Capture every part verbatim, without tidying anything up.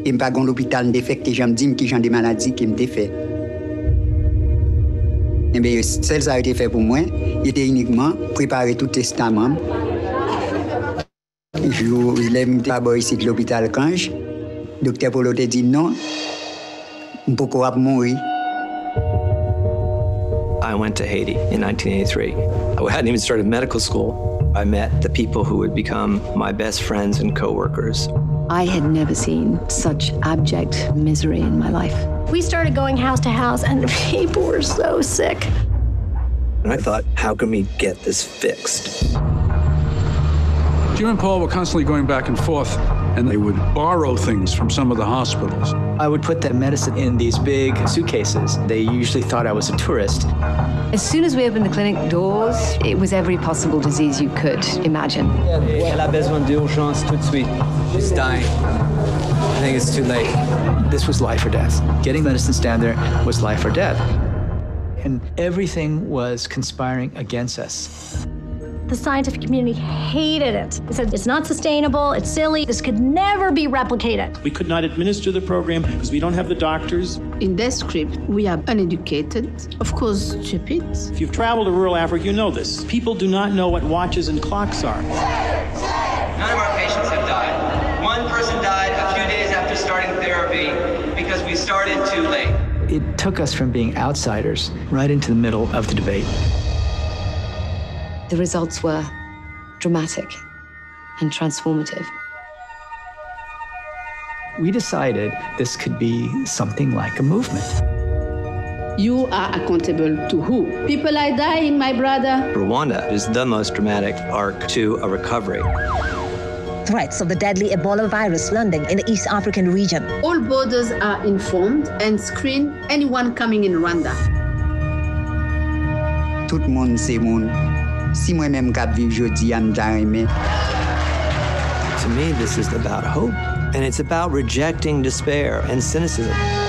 Et pas dans l'hôpital de fait que j'aime dire que j'ai des maladies qui me fait. Et bien, celle ça a été fait pour moi, il était uniquement préparer tout testament. Je l'aime d'abord ici de l'hôpital Cange. Docteur Polo te dit non, je ne peux pas mourir. I went to Haiti in nineteen eighty-three. I hadn't even started medical school. I met the people who would become my best friends and coworkers. I had never seen such abject misery in my life. We started going house to house, and the people were so sick. And I thought, how can we get this fixed? Jim and Paul were constantly going back and forth, and they would borrow things from some of the hospitals. I would put that medicine in these big suitcases. They usually thought I was a tourist. As soon as we opened the clinic doors, it was every possible disease you could imagine. Elle a besoin d'urgence tout de suite. She's dying. I think it's too late. This was life or death. Getting medicines down there was life or death. And everything was conspiring against us. The scientific community hated it. They said, it's not sustainable, it's silly, this could never be replicated. We could not administer the program because we don't have the doctors. In this script, we are uneducated, of course, stupid. If you've traveled to rural Africa, you know this. People do not know what watches and clocks are. None of our patients have died. One person died a few days after starting therapy because we started too late. It took us from being outsiders right into the middle of the debate. The results were dramatic and transformative. We decided this could be something like a movement. You are accountable to who? People are dying, my brother. Rwanda is the most dramatic arc to a recovery. Threats of the deadly Ebola virus landing in the East African region. All borders are informed and screen anyone coming in Rwanda. Tout le monde c'est monde. Si moi-même cap vivre jodi am aimé. To me, this is about hope, and it's about rejecting despair and cynicism.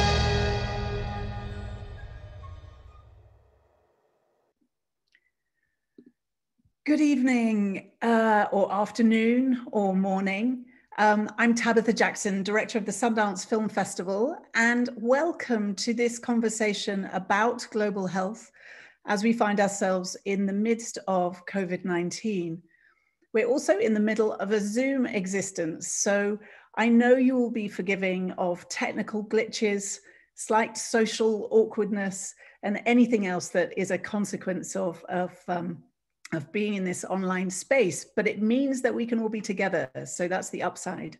Good evening, uh, or afternoon, or morning. Um, I'm Tabitha Jackson, director of the Sundance Film Festival, and welcome to this conversation about global health as we find ourselves in the midst of COVID nineteen. We're also in the middle of a Zoom existence, so I know you will be forgiving of technical glitches, slight social awkwardness, and anything else that is a consequence of, of, um, of being in this online space, but it means that we can all be together, so that's the upside.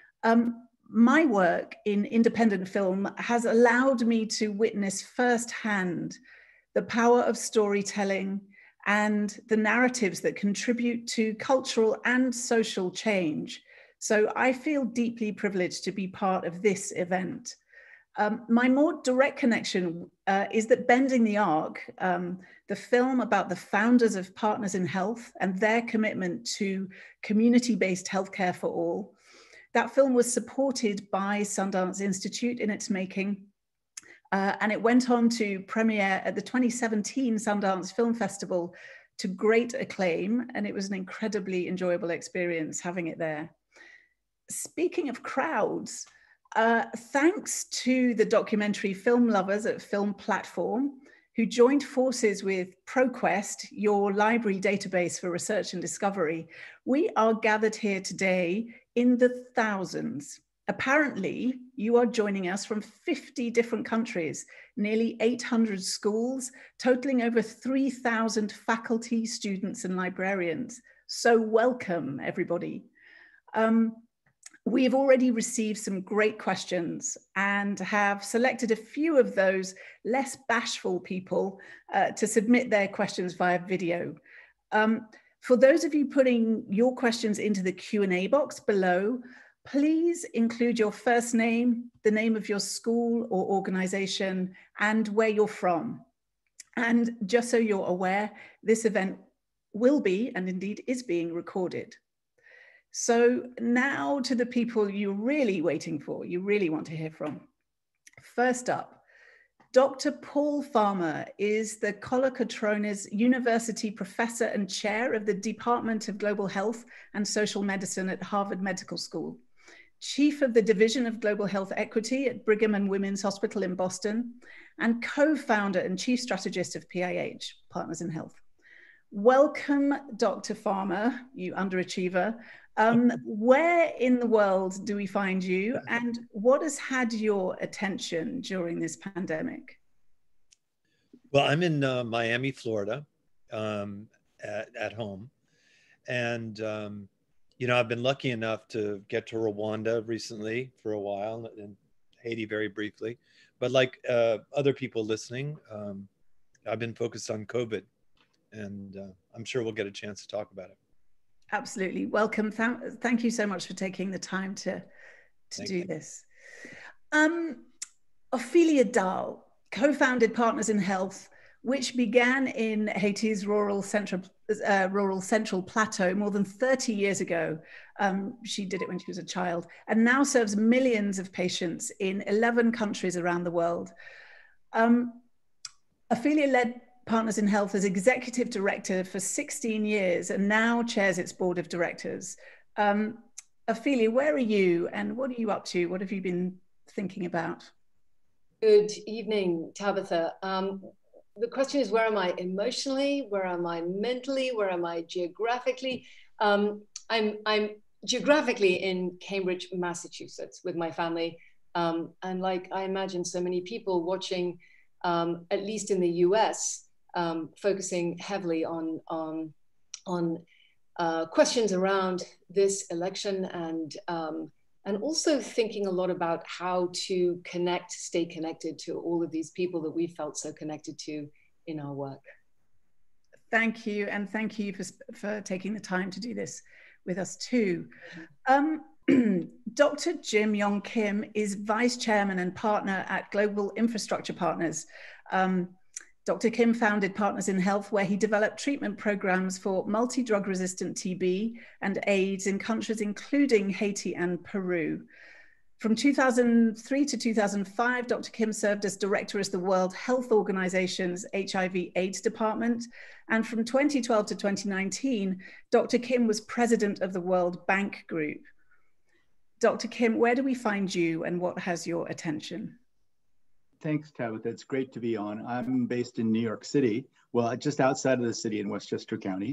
Um, my work in independent film has allowed me to witness firsthand the power of storytelling and the narratives that contribute to cultural and social change. So I feel deeply privileged to be part of this event. Um, my more direct connection uh, is that Bending the Arc, um, the film about the founders of Partners in Health and their commitment to community-based healthcare for all, that film was supported by Sundance Institute in its making. Uh, and it went on to premiere at the twenty seventeen Sundance Film Festival to great acclaim, and it was an incredibly enjoyable experience having it there. Speaking of crowds, uh, thanks to the documentary film lovers at Film Platform, who joined forces with ProQuest, your library database for research and discovery, we are gathered here today in the thousands. Apparently, you are joining us from fifty different countries, nearly eight hundred schools, totaling over three thousand faculty, students, and librarians. So welcome, everybody. Um, we have already received some great questions and have selected a few of those less bashful people uh, to submit their questions via video. Um, for those of you putting your questions into the Q and A box below, please include your first name, the name of your school or organization, and where you're from. And just so you're aware, this event will be, and indeed is being recorded. So now to the people you're really waiting for, you really want to hear from. First up, Doctor Paul Farmer is the Colocatrones University Professor and Chair of the Department of Global Health and Social Medicine at Harvard Medical School. Chief of the Division of Global Health Equity at Brigham and Women's Hospital in Boston, and co-founder and chief strategist of P I H, Partners in Health. Welcome, Doctor Farmer, you underachiever. Um, where in the world do we find you, and what has had your attention during this pandemic? Well, I'm in uh, Miami, Florida, um, at, at home. And, um, you know, I've been lucky enough to get to Rwanda recently for a while, and Haiti very briefly. But like uh, other people listening, um, I've been focused on COVID, and uh, I'm sure we'll get a chance to talk about it. Absolutely. Welcome. Th thank you so much for taking the time to, to do you. this. Um, Ophelia Dahl co-founded Partners in Health, which began in Haiti's rural central, uh, rural central plateau more than thirty years ago. Um, she did it when she was a child, and now serves millions of patients in eleven countries around the world. Um, Ophelia led Partners in Health as executive director for sixteen years and now chairs its board of directors. Um, Ophelia, where are you and what are you up to? What have you been thinking about? Good evening, Tabitha. Um, the question is, where am I emotionally? Where am I mentally? Where am I geographically? Um, I'm, I'm geographically in Cambridge, Massachusetts with my family. Um, and like I imagine so many people watching, um, at least in the U S, Um, focusing heavily on on on uh, questions around this election, and um, and also thinking a lot about how to connect, stay connected to all of these people that we felt so connected to in our work. Thank you, and thank you for for taking the time to do this with us too. Um, Doctor Jim Yong Kim is vice chairman and partner at Global Infrastructure Partners. Um, Doctor Kim founded Partners in Health, where he developed treatment programs for multi-drug resistant T B and AIDS in countries including Haiti and Peru. From two thousand three to two thousand five, Doctor Kim served as director of the World Health Organization's H I V AIDS department. And from twenty twelve to twenty nineteen, Doctor Kim was president of the World Bank Group. Doctor Kim, where do we find you and what has your attention? Thanks, Tabitha. It's great to be on. I'm based in New York City, well, just outside of the city in Westchester County.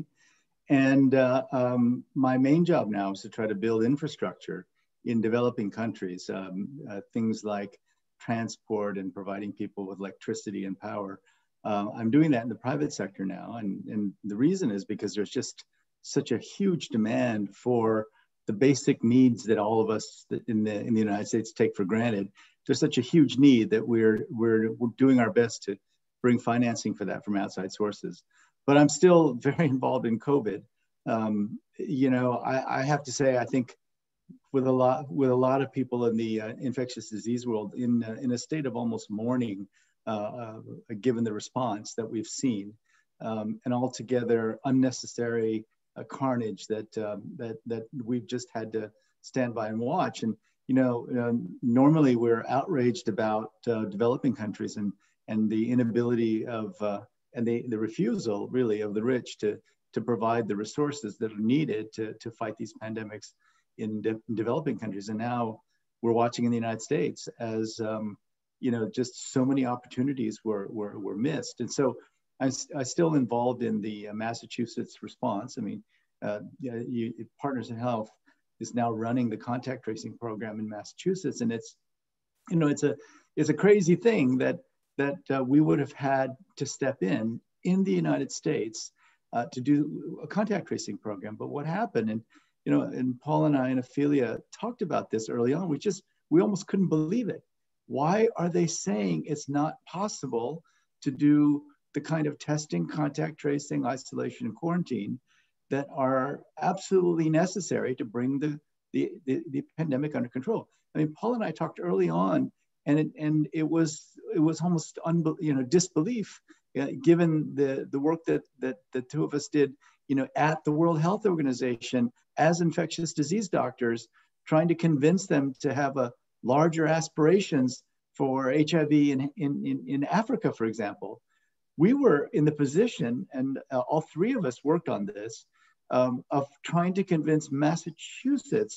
And uh, um, my main job now is to try to build infrastructure in developing countries, um, uh, things like transport and providing people with electricity and power. Uh, I'm doing that in the private sector now. And, and the reason is because there's just such a huge demand for the basic needs that all of us in the, in the United States take for granted. There's such a huge need that we're, we're, we're doing our best to bring financing for that from outside sources. But I'm still very involved in COVID. Um, you know, I, I have to say, I think with a lot, with a lot of people in the uh, infectious disease world, in, uh, in a state of almost mourning, uh, uh, given the response that we've seen, um, and altogether unnecessary uh, carnage that, um, that, that we've just had to stand by and watch. And you know, um, normally we're outraged about uh, developing countries and, and the inability of, uh, and the, the refusal really of the rich to, to provide the resources that are needed to, to fight these pandemics in, de in developing countries. And now we're watching in the United States as, um, you know, just so many opportunities were, were, were missed. And so I'm, I'm still involved in the uh, Massachusetts response. I mean, uh, you, Partners in Health is now running the contact tracing program in Massachusetts. And it's, you know, it's a, it's a crazy thing that, that uh, we would have had to step in in the United States uh, to do a contact tracing program. But what happened, and, you know, and Paul and I and Ophelia talked about this early on, we just, we almost couldn't believe it. Why are they saying it's not possible to do the kind of testing, contact tracing, isolation, and quarantine that are absolutely necessary to bring the, the, the, the pandemic under control? I mean, Paul and I talked early on, and it, and it was it was almost unbe you know disbelief, uh, given the the work that that the two of us did, you know, at the World Health Organization as infectious disease doctors, trying to convince them to have a larger aspirations for H I V in in in, in Africa, for example. We were in the position, and uh, all three of us worked on this, um, of trying to convince Massachusetts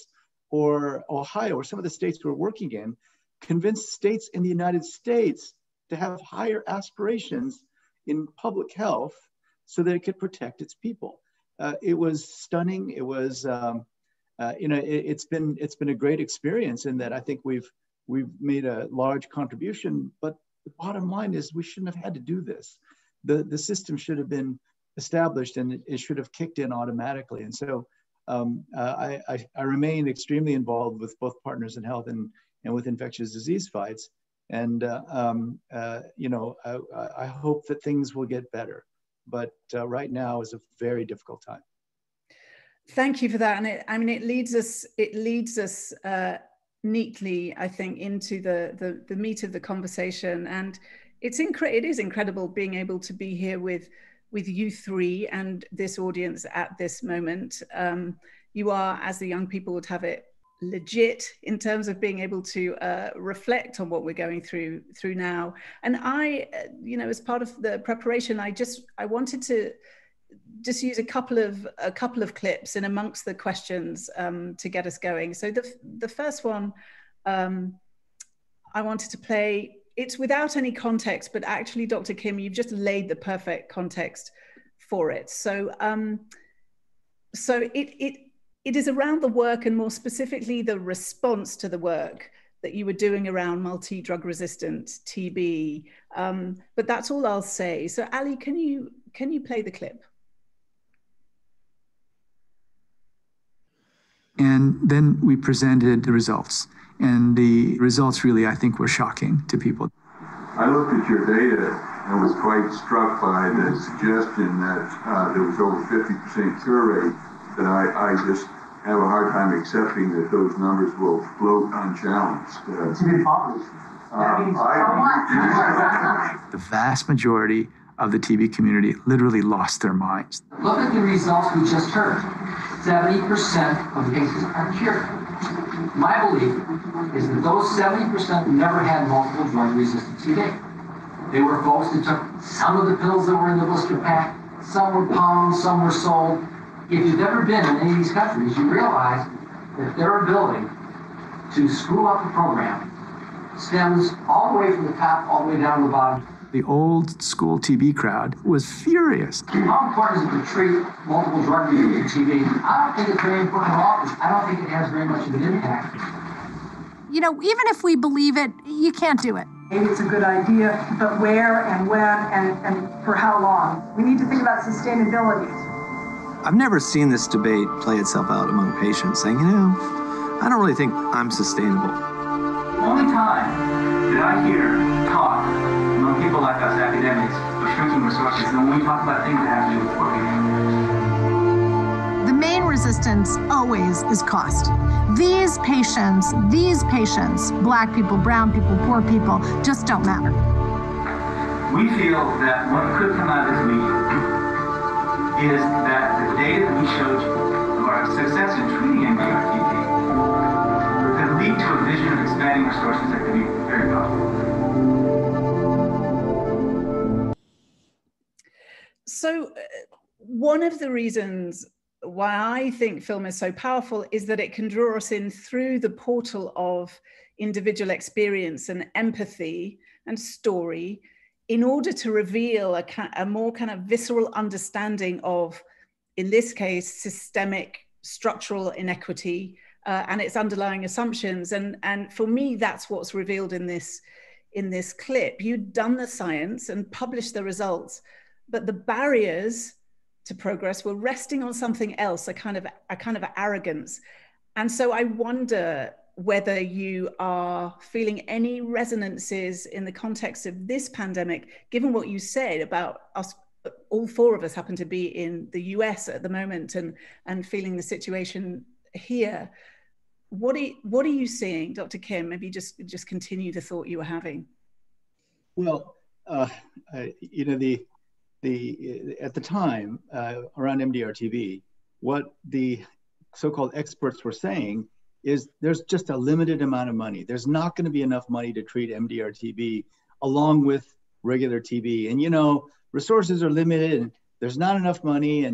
or Ohio, or some of the states we're working in, convinced states in the United States to have higher aspirations in public health so that it could protect its people. Uh, it was stunning. It was, um, uh, you know, it, it's been it's been a great experience in that I think we've we've made a large contribution. But the bottom line is we shouldn't have had to do this. The the system should have been established and it, it should have kicked in automatically. And so um, uh, I, I I remain extremely involved with both Partners in Health and and with infectious disease fights. And uh, um, uh, you know, I, I hope that things will get better. But uh, right now is a very difficult time. Thank you for that. And it, I mean, it leads us, it leads us uh, neatly, I think, into the, the, the meat of the conversation. And it's incre- it is incredible being able to be here with, with you three and this audience at this moment. Um, you are, as the young people would have it, legit in terms of being able to uh, reflect on what we're going through through now. And I, uh, you know, as part of the preparation, I just I wanted to just use a couple of a couple of clips in amongst the questions um, to get us going. So the the first one um, I wanted to play. It's without any context, but actually, Doctor Kim, you've just laid the perfect context for it. So um, so it it. It is around the work and more specifically the response to the work that you were doing around multi-drug resistant T B. Um, but that's all I'll say. So Ali, can you, can you play the clip? And then we presented the results. And the results really, I think, were shocking to people. I looked at your data and was quite struck by the suggestion that uh, there was over fifty percent cure rate. That I, I just have a hard time accepting that those numbers will float unchallenged. Uh, to be published. Um, I, the vast majority of the T B community literally lost their minds. Look at the results we just heard. seventy percent of the cases are cured. My belief is that those seventy percent never had multiple drug-resistant T B. They were folks that took some of the pills that were in the blister pack, some were pounds, some were sold. If you've ever been in any of these countries, you realize that their ability to screw up the program stems all the way from the top, all the way down to the bottom. The old school T B crowd was furious. How important is it to treat multiple drug-resistant T B? I don't think it's very important at all. I don't think it has very much of an impact. You know, even if we believe it, you can't do it. Maybe it's a good idea, but where and when and, and for how long? We need to think about sustainability. I've never seen this debate play itself out among patients saying, you know, I don't really think I'm sustainable. The only time that I hear talk among people like us, academics, or shrinking resources, is when we talk about things that have to do with poor people. The main resistance always is cost. These patients, these patients, black people, brown people, poor people, just don't matter. We feel that what could come out of this meeting is that the data that we showed you of our success in treating M D R T B could lead to a vision of expanding resources that could be very powerful. So uh, one of the reasons why I think film is so powerful is that it can draw us in through the portal of individual experience and empathy and story in order to reveal a, a more kind of visceral understanding of, in this case, systemic structural inequity uh, and its underlying assumptions. And, and for me, that's what's revealed in this, in this clip. You'd done the science and published the results, but the barriers to progress were resting on something else, a kind of, a kind of arrogance. And so I wonder whether you are feeling any resonances in the context of this pandemic, given what you said about us, all four of us happen to be in the U S at the moment and, and feeling the situation here. What are you, what are you seeing, Doctor Kim? Maybe just, just continue the thought you were having. Well, uh, uh, you know, the, the, at the time uh, around M D R T B, what the so-called experts were saying is there's just a limited amount of money. There's not going to be enough money to treat M D R T B along with regular T B. And, you know, resources are limited and there's not enough money. And,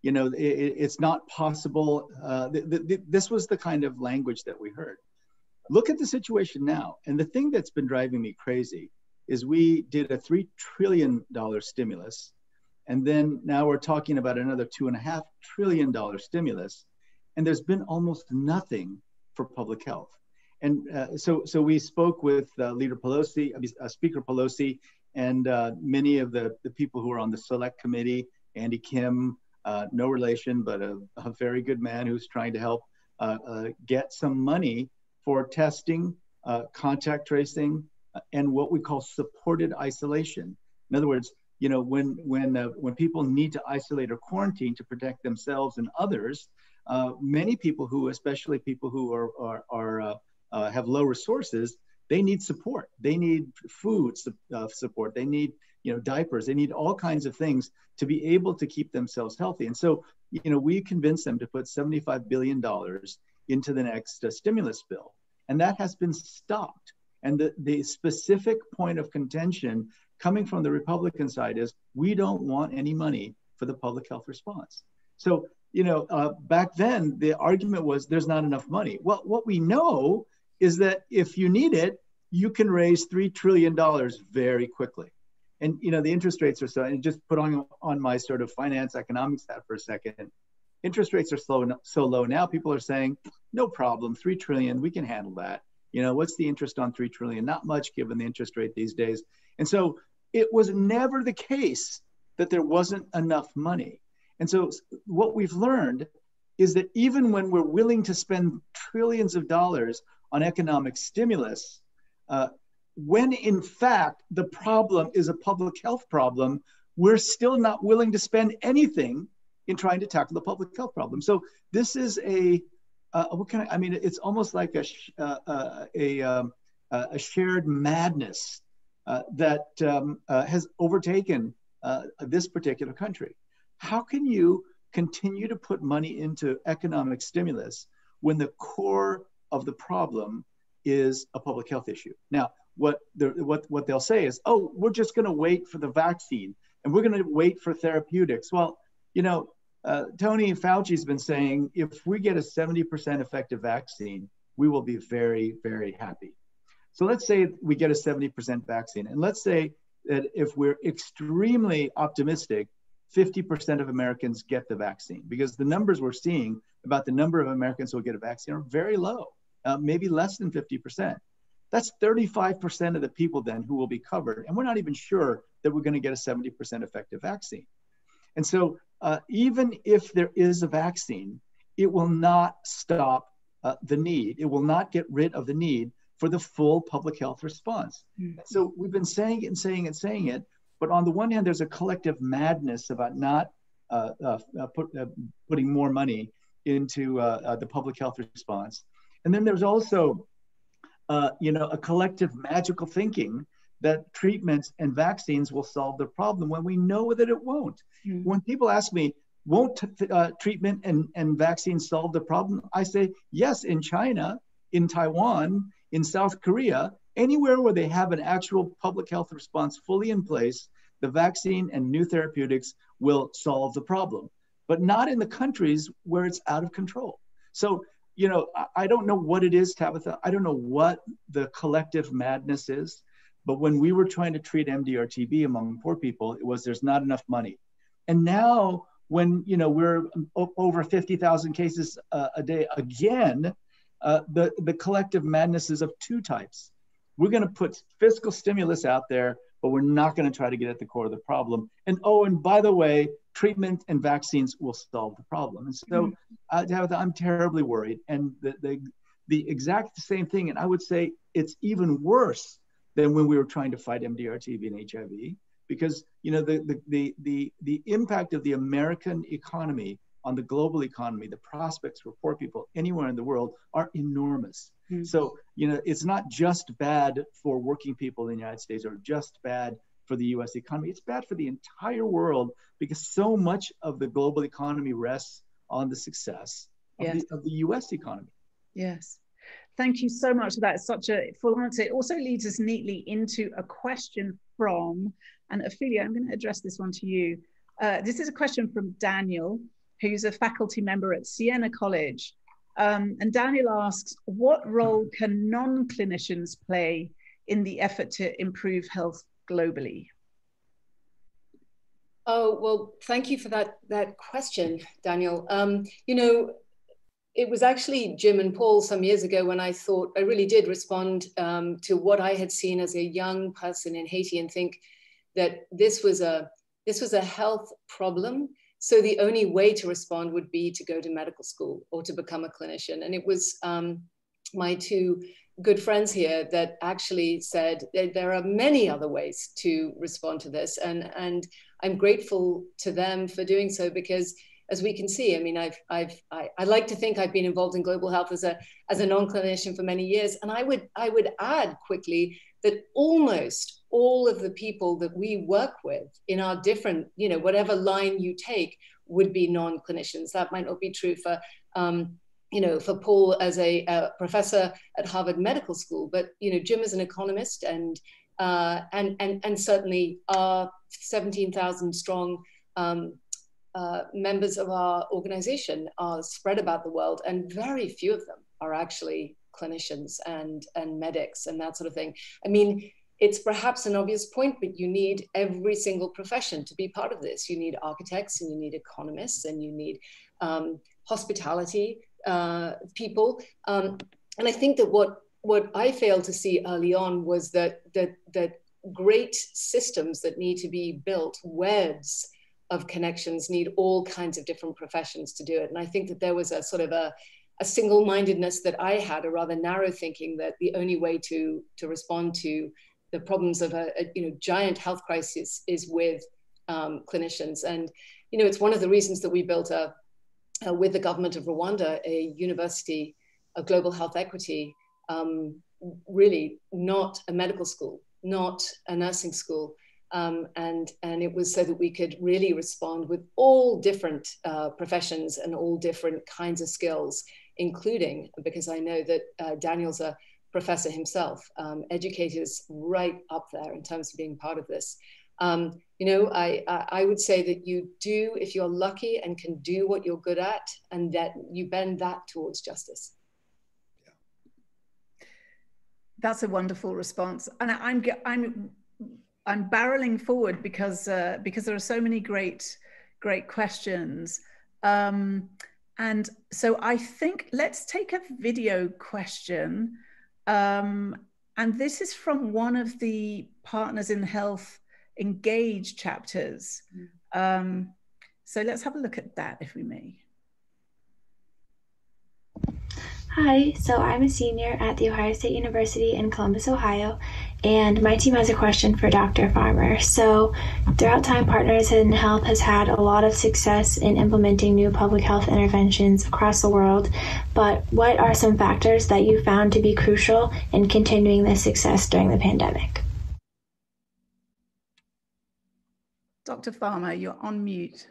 you know, it, it's not possible. Uh, th th this was the kind of language that we heard. Look at the situation now. And the thing that's been driving me crazy is we did a three trillion dollar stimulus. And then now we're talking about another two and a half trillion dollar stimulus. And there's been almost nothing for public health. And uh, so, so we spoke with uh, Leader Pelosi, uh, Speaker Pelosi, and uh, many of the, the people who are on the select committee, Andy Kim, uh, no relation, but a, a very good man who's trying to help uh, uh, get some money for testing, uh, contact tracing, uh, and what we call supported isolation. In other words, you know, when when uh, when people need to isolate or quarantine to protect themselves and others, uh, many people who, especially people who are are, are uh, uh, have low resources, they need support. They need food uh, support. They need, you know, diapers. They need all kinds of things to be able to keep themselves healthy. And so, you know, we convinced them to put seventy-five billion dollars into the next uh, stimulus bill, and that has been stopped. And the, the specific point of contention coming from the Republican side is we don't want any money for the public health response. So, you know, uh, back then the argument was there's not enough money. Well, what we know is that if you need it, you can raise three trillion dollars very quickly. And, you know, the interest rates are so, and just put on, on my sort of finance economics hat for a second, interest rates are slow, so low now, people are saying, no problem, three trillion, we can handle that. You know, what's the interest on three trillion? Not much given the interest rate these days. And so it was never the case that there wasn't enough money. And so what we've learned is that even when we're willing to spend trillions of dollars on economic stimulus, uh, when in fact the problem is a public health problem, we're still not willing to spend anything in trying to tackle the public health problem. So this is a, uh, what can I, I mean, it's almost like a, uh, uh, a, um, uh, a shared madness uh, that um, uh, has overtaken uh, this particular country. How can you continue to put money into economic stimulus when the core of the problem is a public health issue? Now, what, what, what they'll say is, oh, we're just gonna wait for the vaccine and we're gonna wait for therapeutics. Well, you know, uh, Tony Fauci's been saying, if we get a seventy percent effective vaccine, we will be very, very happy. So let's say we get a seventy percent vaccine. And let's say that if we're extremely optimistic, fifty percent of Americans get the vaccine, because the numbers we're seeing about the number of Americans who will get a vaccine are very low, uh, maybe less than fifty percent. That's thirty-five percent of the people then who will be covered. And we're not even sure that we're going to get a seventy percent effective vaccine. And so uh, even if there is a vaccine, it will not stop uh, the need. It will not get rid of the need for the full public health response. Mm-hmm. So we've been saying it and saying it and saying it, but on the one hand, there's a collective madness about not uh, uh, uh, put, uh, putting more money into uh, uh, the public health response. And then there's also, uh, you know, a collective magical thinking that treatments and vaccines will solve the problem when we know that it won't. Mm-hmm. When people ask me, won't uh, treatment and, and vaccines solve the problem? I say, yes, in China, in Taiwan, in South Korea, anywhere where they have an actual public health response fully in place, the vaccine and new therapeutics will solve the problem, but not in the countries where it's out of control. So, you know, I, I don't know what it is, Tabitha. I don't know what the collective madness is, but when we were trying to treat M D R T B among poor people, it was there's not enough money. And now when, you know, we're over fifty thousand cases uh, a day again, uh, the, the collective madness is of two types. We're going to put fiscal stimulus out there, but we're not going to try to get at the core of the problem. And oh, and by the way, treatment and vaccines will solve the problem. And so uh, I'm terribly worried. And the, the, the exact same thing, and I would say it's even worse than when we were trying to fight M D R T B and H I V, because you know the, the, the, the, the impact of the American economy on the global economy, the prospects for poor people anywhere in the world are enormous. Mm-hmm. So, you know, it's not just bad for working people in the United States or just bad for the U S economy. It's bad for the entire world because so much of the global economy rests on the success of, yes. the, of the U S economy. Yes. Thank you so much for that. It's such a full answer. It also leads us neatly into a question from, and Ophelia, I'm going to address this one to you. Uh, this is a question from Daniel, who's a faculty member at Siena College. Um, and Daniel asks, what role can non-clinicians play in the effort to improve health globally? Oh, well, thank you for that, that question, Daniel. Um, you know, it was actually Jim and Paul some years ago when I thought I really did respond um, to what I had seen as a young person in Haiti and think that this was a, this was a health problem. So the only way to respond would be to go to medical school or to become a clinician. And it was um, my two good friends here that actually said there are many other ways to respond to this. And, and I'm grateful to them for doing so, because as we can see, I mean, I've, I've, I, I like to think I've been involved in global health as a, as a non-clinician for many years. And I would, I would add quickly that almost all of the people that we work with in our different, you know, whatever line you take would be non-clinicians. That might not be true for, um, you know, for Paul as a, a professor at Harvard Medical School, but, you know, Jim is an economist, and, uh, and, and, and certainly our seventeen thousand strong um, uh, members of our organization are spread about the world, and very few of them are actually clinicians and, and medics and that sort of thing. I mean, it's perhaps an obvious point, but you need every single profession to be part of this. You need architects, and you need economists, and you need um, hospitality uh, people. Um, and I think that what, what I failed to see early on was that, that, that great systems that need to be built, webs of connections, need all kinds of different professions to do it. And I think that there was a sort of a, a single-mindedness that I had, a rather narrow thinking that the only way to, to respond to the problems of a, a you know, giant health crisis is with um, clinicians. And, you know, it's one of the reasons that we built a, a with the government of Rwanda, a university of global health equity, um, really not a medical school, not a nursing school. Um, and, and it was so that we could really respond with all different uh, professions and all different kinds of skills, including, because I know that uh, Daniel's a professor himself, um, educators right up there in terms of being part of this. Um, you know, I, I, I would say that you do, if you're lucky and can do what you're good at, and that you bend that towards justice. That's a wonderful response. And I'm, I'm, I'm barreling forward because, uh, because there are so many great, great questions. Um, and so I think let's take a video question. Um, and this is from one of the Partners in Health Engage chapters. Um, so let's have a look at that, if we may. Hi, so I'm a senior at The Ohio State University in Columbus, Ohio, and my team has a question for Doctor Farmer. So throughout time, Partners in Health has had a lot of success in implementing new public health interventions across the world, but what are some factors that you found to be crucial in continuing this success during the pandemic? Doctor Farmer, you're on mute.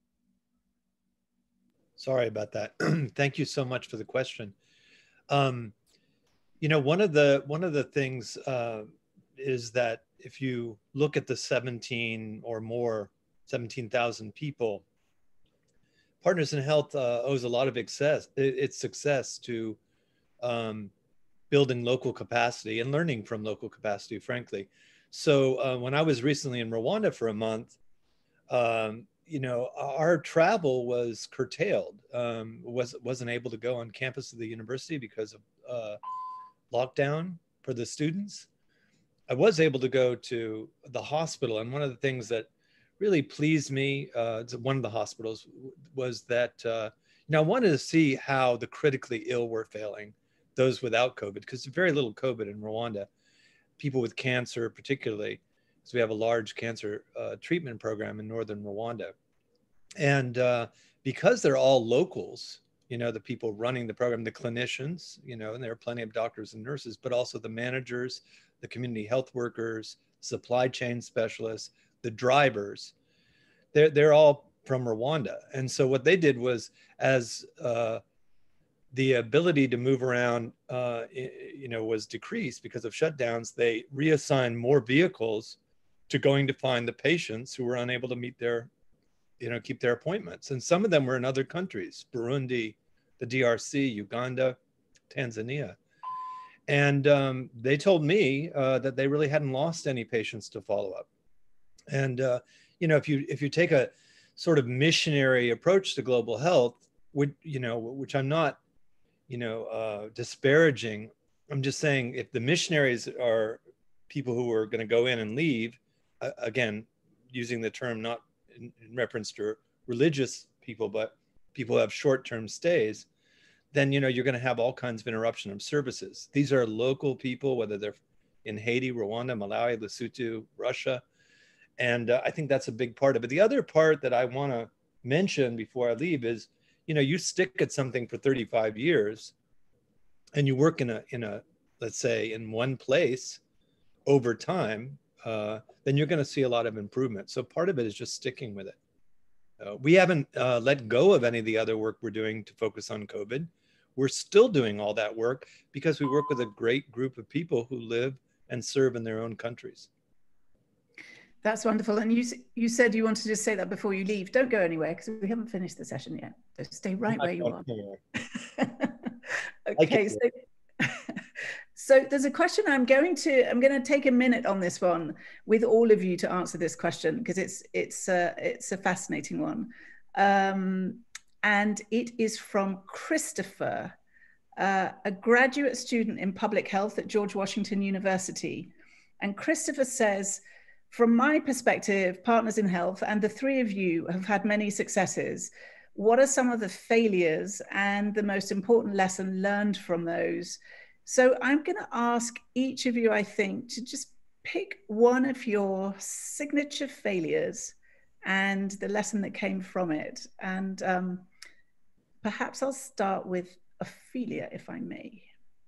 Sorry about that. Thank you so much for the question. Um, you know, one of the one of the things uh, is that if you look at the seventeen or more, seventeen thousand people, Partners in Health uh, owes a lot of success, its success to um, building local capacity and learning from local capacity, frankly. So uh, when I was recently in Rwanda for a month, um, you know, our travel was curtailed, um, was, wasn't able to go on campus of the university because of uh, lockdown for the students. I was able to go to the hospital, and one of the things that really pleased me, uh, one of the hospitals, was that, uh, you know, I wanted to see how the critically ill were failing, those without COVID, because there's very little COVID in Rwanda, people with cancer particularly. So we have a large cancer uh, treatment program in northern Rwanda. And uh, because they're all locals, you know, the people running the program, the clinicians, you know, and there are plenty of doctors and nurses, but also the managers, the community health workers, supply chain specialists, the drivers, they're, they're all from Rwanda. And so what they did was, as uh, the ability to move around, uh, you know, was decreased because of shutdowns, they reassigned more vehicles to going to find the patients who were unable to meet their you know, keep their appointments. And some of them were in other countries, Burundi, the D R C, Uganda, Tanzania. And um, they told me uh, that they really hadn't lost any patients to follow up. And, uh, you know, if you if you take a sort of missionary approach to global health, which, you know, which I'm not, you know, uh, disparaging, I'm just saying if the missionaries are people who are going to go in and leave, uh, again, using the term not in, in reference to religious people, but people who have short-term stays, then, you know, you're going to have all kinds of interruption of services. These are local people, whether they're in Haiti, Rwanda, Malawi, Lesotho, Russia. And uh, I think that's a big part of it. The other part that I want to mention before I leave is, you know, you stick at something for thirty-five years and you work in a, in a, let's say in one place over time, uh, then you're going to see a lot of improvement. So part of it is just sticking with it. Uh, we haven't uh, let go of any of the other work we're doing to focus on COVID. We're still doing all that work because we work with a great group of people who live and serve in their own countries. That's wonderful. And you you said you wanted to just say that before you leave. Don't go anywhere because we haven't finished the session yet. So stay right where you are. Okay, so, so there's a question I'm going to, I'm going to take a minute on this one with all of you to answer this question because it's, it's, uh, it's a fascinating one. Um, and it is from Christopher, uh, a graduate student in public health at George Washington University. And Christopher says, from my perspective, Partners in Health and the three of you have had many successes. What are some of the failures and the most important lesson learned from those? So I'm going to ask each of you, I think, to just pick one of your signature failures and the lesson that came from it. And um, perhaps I'll start with Ophelia, if I may.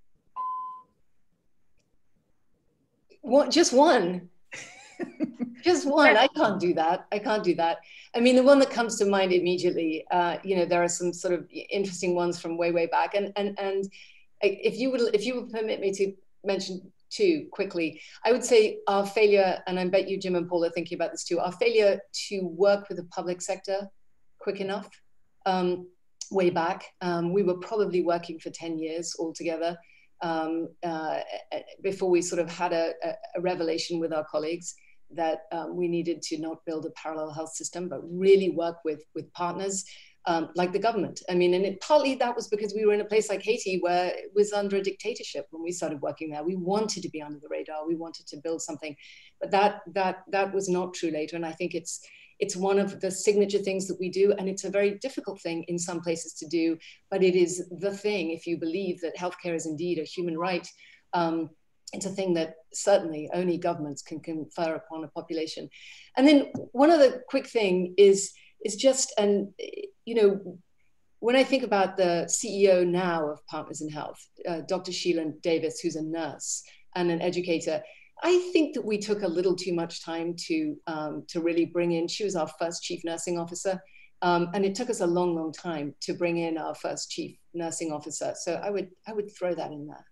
What, just one? Just one. I can't do that. I can't do that. I mean, the one that comes to mind immediately, uh, you know, there are some sort of interesting ones from way, way back. And and and if you would, if you would permit me to mention two quickly, I would say our failure, and I bet you Jim and Paul are thinking about this too, our failure to work with the public sector quick enough. Um, way back, um, we were probably working for ten years altogether um, uh, before we sort of had a, a revelation with our colleagues that um, we needed to not build a parallel health system, but really work with, with partners um, like the government. I mean, and it, partly that was because we were in a place like Haiti where it was under a dictatorship when we started working there. We wanted to be under the radar. We wanted to build something, but that that that was not true later. And I think it's it's one of the signature things that we do, and it's a very difficult thing in some places to do, but it is the thing if you believe that healthcare is indeed a human right. Um, It's a thing that certainly only governments can confer upon a population. And then one other quick thing is, is just, and you know, when I think about the C E O now of Partners in Health, uh, Doctor Sheila Davis, who's a nurse and an educator, I think that we took a little too much time to, um, to really bring in, she was our first chief nursing officer. Um, and it took us a long, long time to bring in our first chief nursing officer. So I would, I would throw that in there.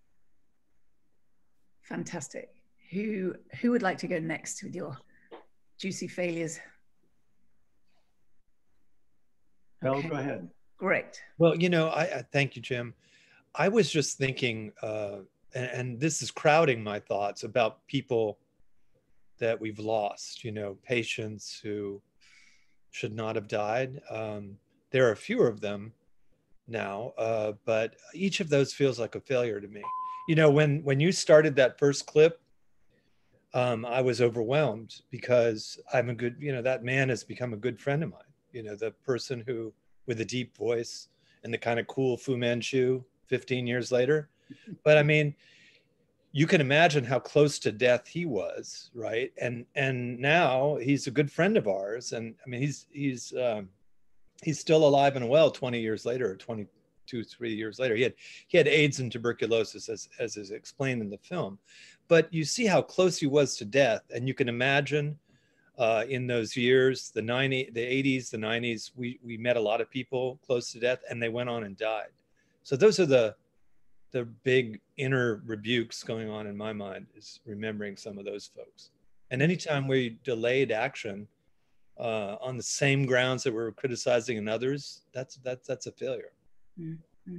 Fantastic. Who who would like to go next with your juicy failures? Well, okay. Go ahead. Great. Well, you know, I, I thank you, Jim. I was just thinking, uh, and, and this is crowding my thoughts about people that we've lost, you know, patients who should not have died. Um, there are a few of them now, uh, but each of those feels like a failure to me. You know, when, when you started that first clip, um, I was overwhelmed because I'm a good, you know, that man has become a good friend of mine. You know, the person who, with a deep voice and the kind of cool Fu Manchu fifteen years later. But I mean, you can imagine how close to death he was, right? And and now he's a good friend of ours. And I mean, he's he's um, he's still alive and well twenty years later, or twenty-two, three years later. He had he had AIDS and tuberculosis, as as is explained in the film. But you see how close he was to death, and you can imagine uh, in those years, the ninety, the eighties, the nineties, we we met a lot of people close to death, and they went on and died. So those are the the big inner rebukes going on in my mind, is remembering some of those folks. And anytime we delayed action, uh, on the same grounds that we're criticizing in others, that's that's that's a failure. Mm-hmm.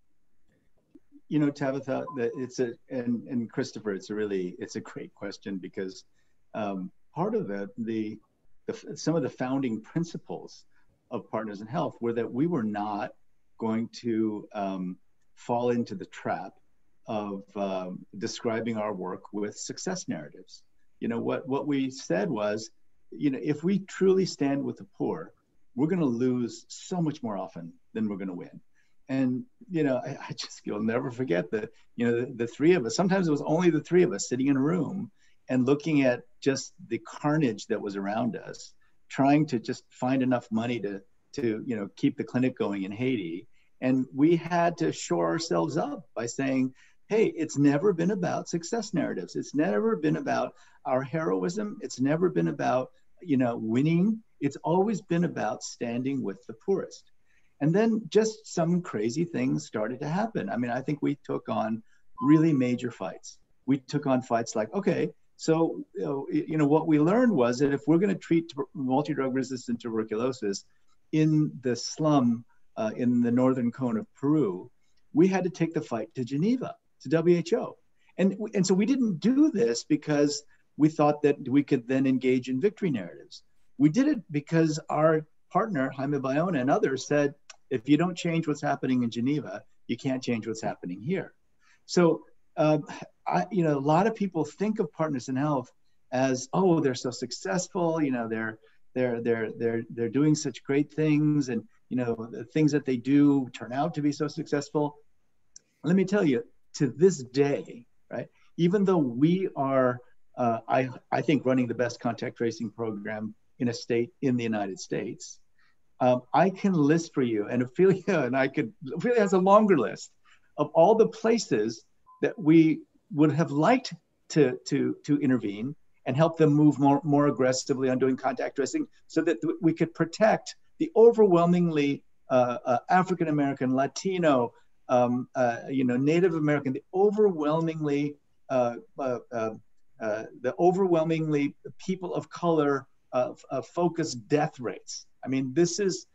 You know, Tabitha, that it's a and and Christopher, it's a really it's a great question, because um, part of it, the, the some of the founding principles of Partners in Health were that we were not going to um, fall into the trap of um, describing our work with success narratives. You know, what what we said was, you know, if we truly stand with the poor, we're going to lose so much more often than we're going to win. And, you know, I, I just, you'll never forget that, you know, the, the three of us, sometimes it was only the three of us sitting in a room and looking at just the carnage that was around us, trying to just find enough money to, to, you know, keep the clinic going in Haiti. And we had to shore ourselves up by saying, hey, it's never been about success narratives. It's never been about our heroism. It's never been about, you know, winning. It's always been about standing with the poorest. And then just some crazy things started to happen. I mean, I think we took on really major fights. We took on fights like, okay, so, you know, you know what we learned was that if we're going to treat multi-drug resistant tuberculosis in the slum uh, in the northern cone of Peru, we had to take the fight to Geneva, to W H O. And, and so we didn't do this because we thought that we could then engage in victory narratives. We did it because our partner, Jaime Bayona, and others said, if you don't change what's happening in Geneva, you can't change what's happening here. So, um, I, you know, a lot of people think of Partners in Health as, oh, they're so successful, you know, they're they're they're they're they're doing such great things, and you know, the things that they do turn out to be so successful. Let me tell you, to this day, right? Even though we are, uh, I I think, running the best contact tracing program in a state in the United States. Um, I can list for you, and Ophelia and I could, Ophelia has a longer list of all the places that we would have liked to, to, to intervene and help them move more, more aggressively on doing contact tracing so that we could protect the overwhelmingly uh, uh, African-American, Latino, um, uh, you know, Native American, the overwhelmingly, uh, uh, uh, uh, the overwhelmingly people of color uh, uh, focused death rates. I mean, this is,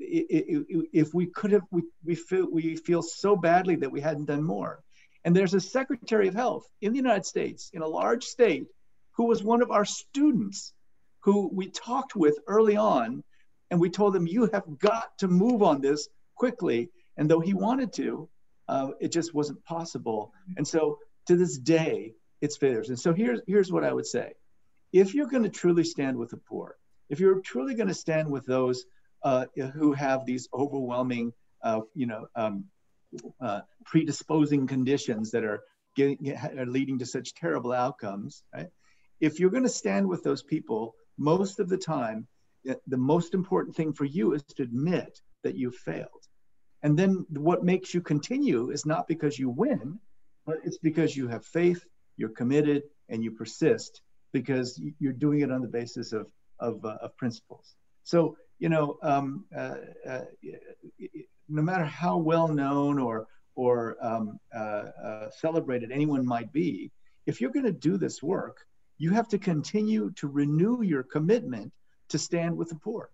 if we could have, we, we, feel, we feel so badly that we hadn't done more. And there's a Secretary of Health in the United States, in a large state, who was one of our students, who we talked with early on, and we told him, you have got to move on this quickly. And though he wanted to, uh, it just wasn't possible. And so to this day, it's failures. And so here's, here's what I would say. If you're going to truly stand with the poor, if you're truly going to stand with those uh, who have these overwhelming, uh, you know, um, uh, predisposing conditions that are, getting, are leading to such terrible outcomes, right? If you're going to stand with those people, most of the time, the most important thing for you is to admit that you've failed. And then what makes you continue is not because you win, but it's because you have faith, you're committed, and you persist, because you're doing it on the basis of Of, uh, of principles. So, you know, um, uh, uh, no matter how well known or, or um, uh, uh, celebrated anyone might be, if you're going to do this work, you have to continue to renew your commitment to stand with the poor.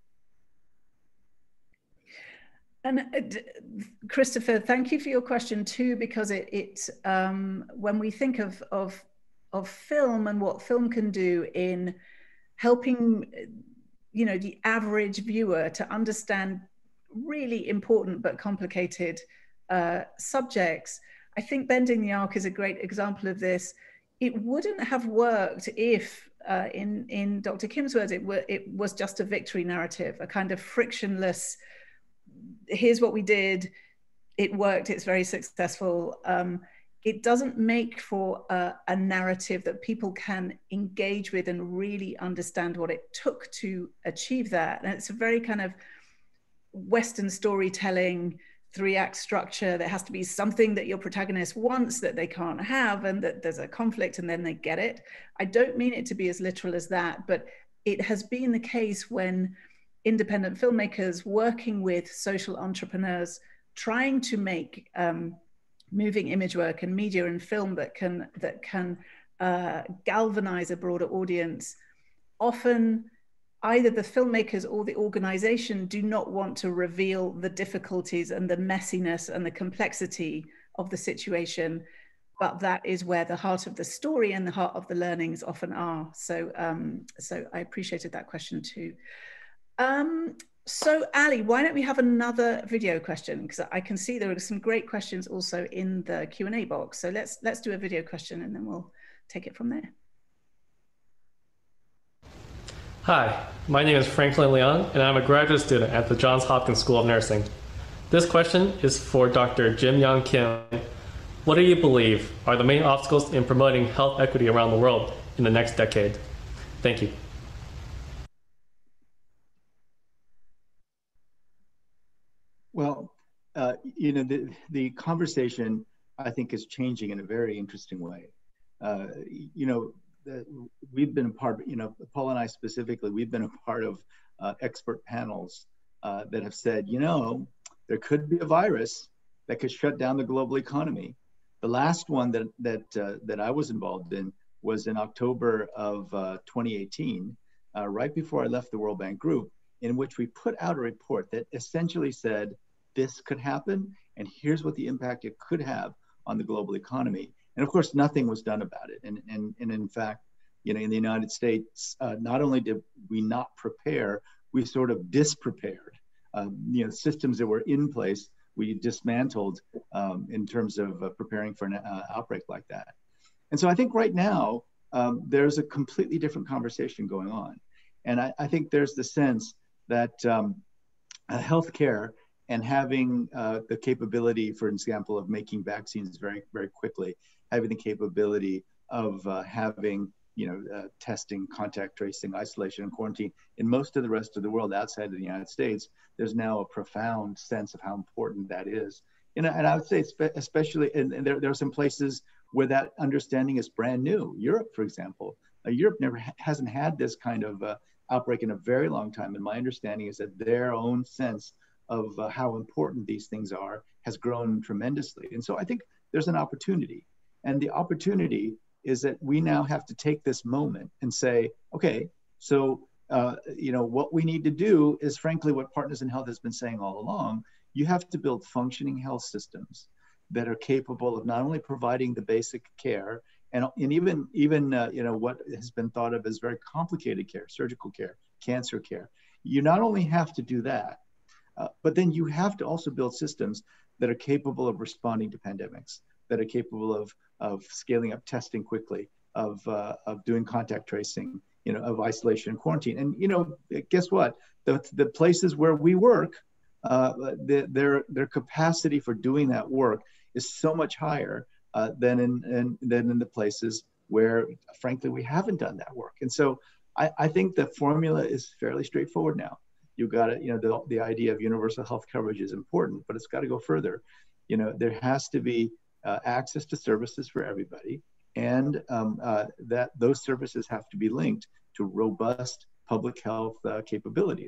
And uh, Christopher, thank you for your question too, because it, it um, when we think of, of, of film and what film can do in helping, you know, the average viewer to understand really important but complicated uh, subjects, I think Bending the Arc is a great example of this. It wouldn't have worked if, uh, in, in Doctor Kim's words, it, were, it was just a victory narrative, a kind of frictionless, here's what we did, it worked, it's very successful. Um, It doesn't make for a, a narrative that people can engage with and really understand what it took to achieve that. And it's a very kind of Western storytelling, three-act structure. There has to be something that your protagonist wants that they can't have, and that there's a conflict and then they get it. I don't mean it to be as literal as that, but it has been the case when independent filmmakers working with social entrepreneurs trying to make um, moving image work and media and film that can that can uh, galvanize a broader audience, often either the filmmakers or the organization do not want to reveal the difficulties and the messiness and the complexity of the situation, but that is where the heart of the story and the heart of the learnings often are. So, um, so I appreciated that question too. Um, so Ali, why don't we have another video question? Because I can see there are some great questions also in the Q and A box. So let's, let's do a video question and then we'll take it from there. Hi, my name is Franklin Leon, and I'm a graduate student at the Johns Hopkins School of Nursing. This question is for Doctor Jim Young Kim. What do you believe are the main obstacles in promoting health equity around the world in the next decade? Thank you. Well, uh, you know, the, the conversation, I think, is changing in a very interesting way. Uh, you know, the, we've been a part, you know, Paul and I specifically, we've been a part of uh, expert panels uh, that have said, you know, there could be a virus that could shut down the global economy. The last one that, that, uh, that I was involved in was in October of uh, twenty eighteen, uh, right before I left the World Bank Group, in which we put out a report that essentially said, this could happen, and here's what the impact it could have on the global economy. And of course, nothing was done about it. And, and, and in fact, you know, in the United States, uh, not only did we not prepare, we sort of disprepared. Um, you know, systems that were in place, we dismantled um, in terms of uh, preparing for an uh, outbreak like that. And so I think right now, um, there's a completely different conversation going on. And I, I think there's the sense that um, uh, healthcare and having uh, the capability, for example, of making vaccines very, very quickly, having the capability of uh, having, you know, uh, testing, contact tracing, isolation, and quarantine in most of the rest of the world outside of the United States, there's now a profound sense of how important that is. And, and I would say, especially, and, and there, there are some places where that understanding is brand new. Europe, for example, uh, Europe never ha hasn't had this kind of uh, outbreak in a very long time. And my understanding is that their own sense of uh, how important these things are has grown tremendously. And so I think there's an opportunity. And the opportunity is that we now have to take this moment and say, okay, so uh, you know, what we need to do is frankly what Partners in Health has been saying all along. You have to build functioning health systems that are capable of not only providing the basic care and, and even, even uh, you know, what has been thought of as very complicated care, surgical care, cancer care. You not only have to do that, Uh, but then you have to also build systems that are capable of responding to pandemics, that are capable of, of scaling up testing quickly, of, uh, of doing contact tracing, you know, of isolation and quarantine. And, you know, guess what? The, the places where we work, uh, the, their, their capacity for doing that work is so much higher uh, than, in, in, than in the places where, frankly, we haven't done that work. And so I, I think the formula is fairly straightforward now. You've got to, you know, the, the idea of universal health coverage is important, but it's got to go further. You know, there has to be uh, access to services for everybody, and um, uh, that those services have to be linked to robust public health uh, capabilities.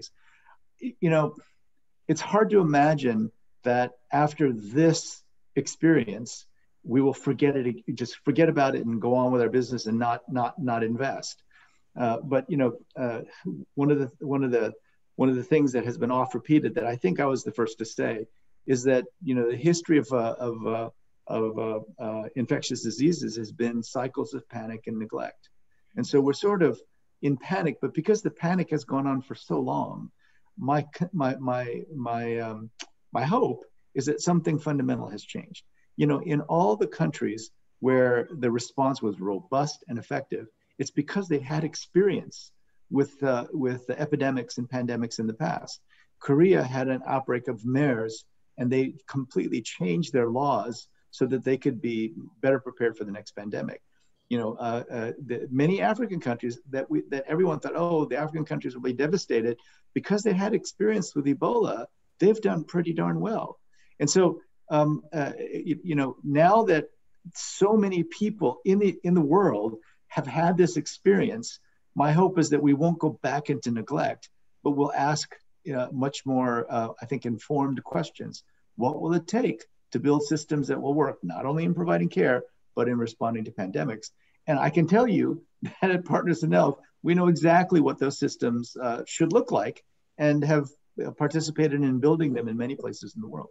You know, it's hard to imagine that after this experience, we will forget it, just forget about it and go on with our business and not, not, not invest. Uh, but, you know, uh, one of the, one of the, One of the things that has been oft repeated that I think I was the first to say is that, you know, the history of, uh, of, uh, of uh, uh, infectious diseases has been cycles of panic and neglect. And so we're sort of in panic, but because the panic has gone on for so long, my, my, my, my, um, my hope is that something fundamental has changed. You know, in all the countries where the response was robust and effective, it's because they had experience with, uh, with the epidemics and pandemics in the past. Korea had an outbreak of MERS, and they completely changed their laws so that they could be better prepared for the next pandemic. You know, uh, uh, the, many African countries that, we, that everyone thought, oh, the African countries will be devastated, because they had experience with Ebola, they've done pretty darn well. And so, um, uh, you, you know, now that so many people in the, in the world have had this experience, my hope is that we won't go back into neglect, but we'll ask uh, much more, uh, I think, informed questions. What will it take to build systems that will work, not only in providing care, but in responding to pandemics? And I can tell you that at Partners in Health, we know exactly what those systems uh, should look like and have participated in building them in many places in the world.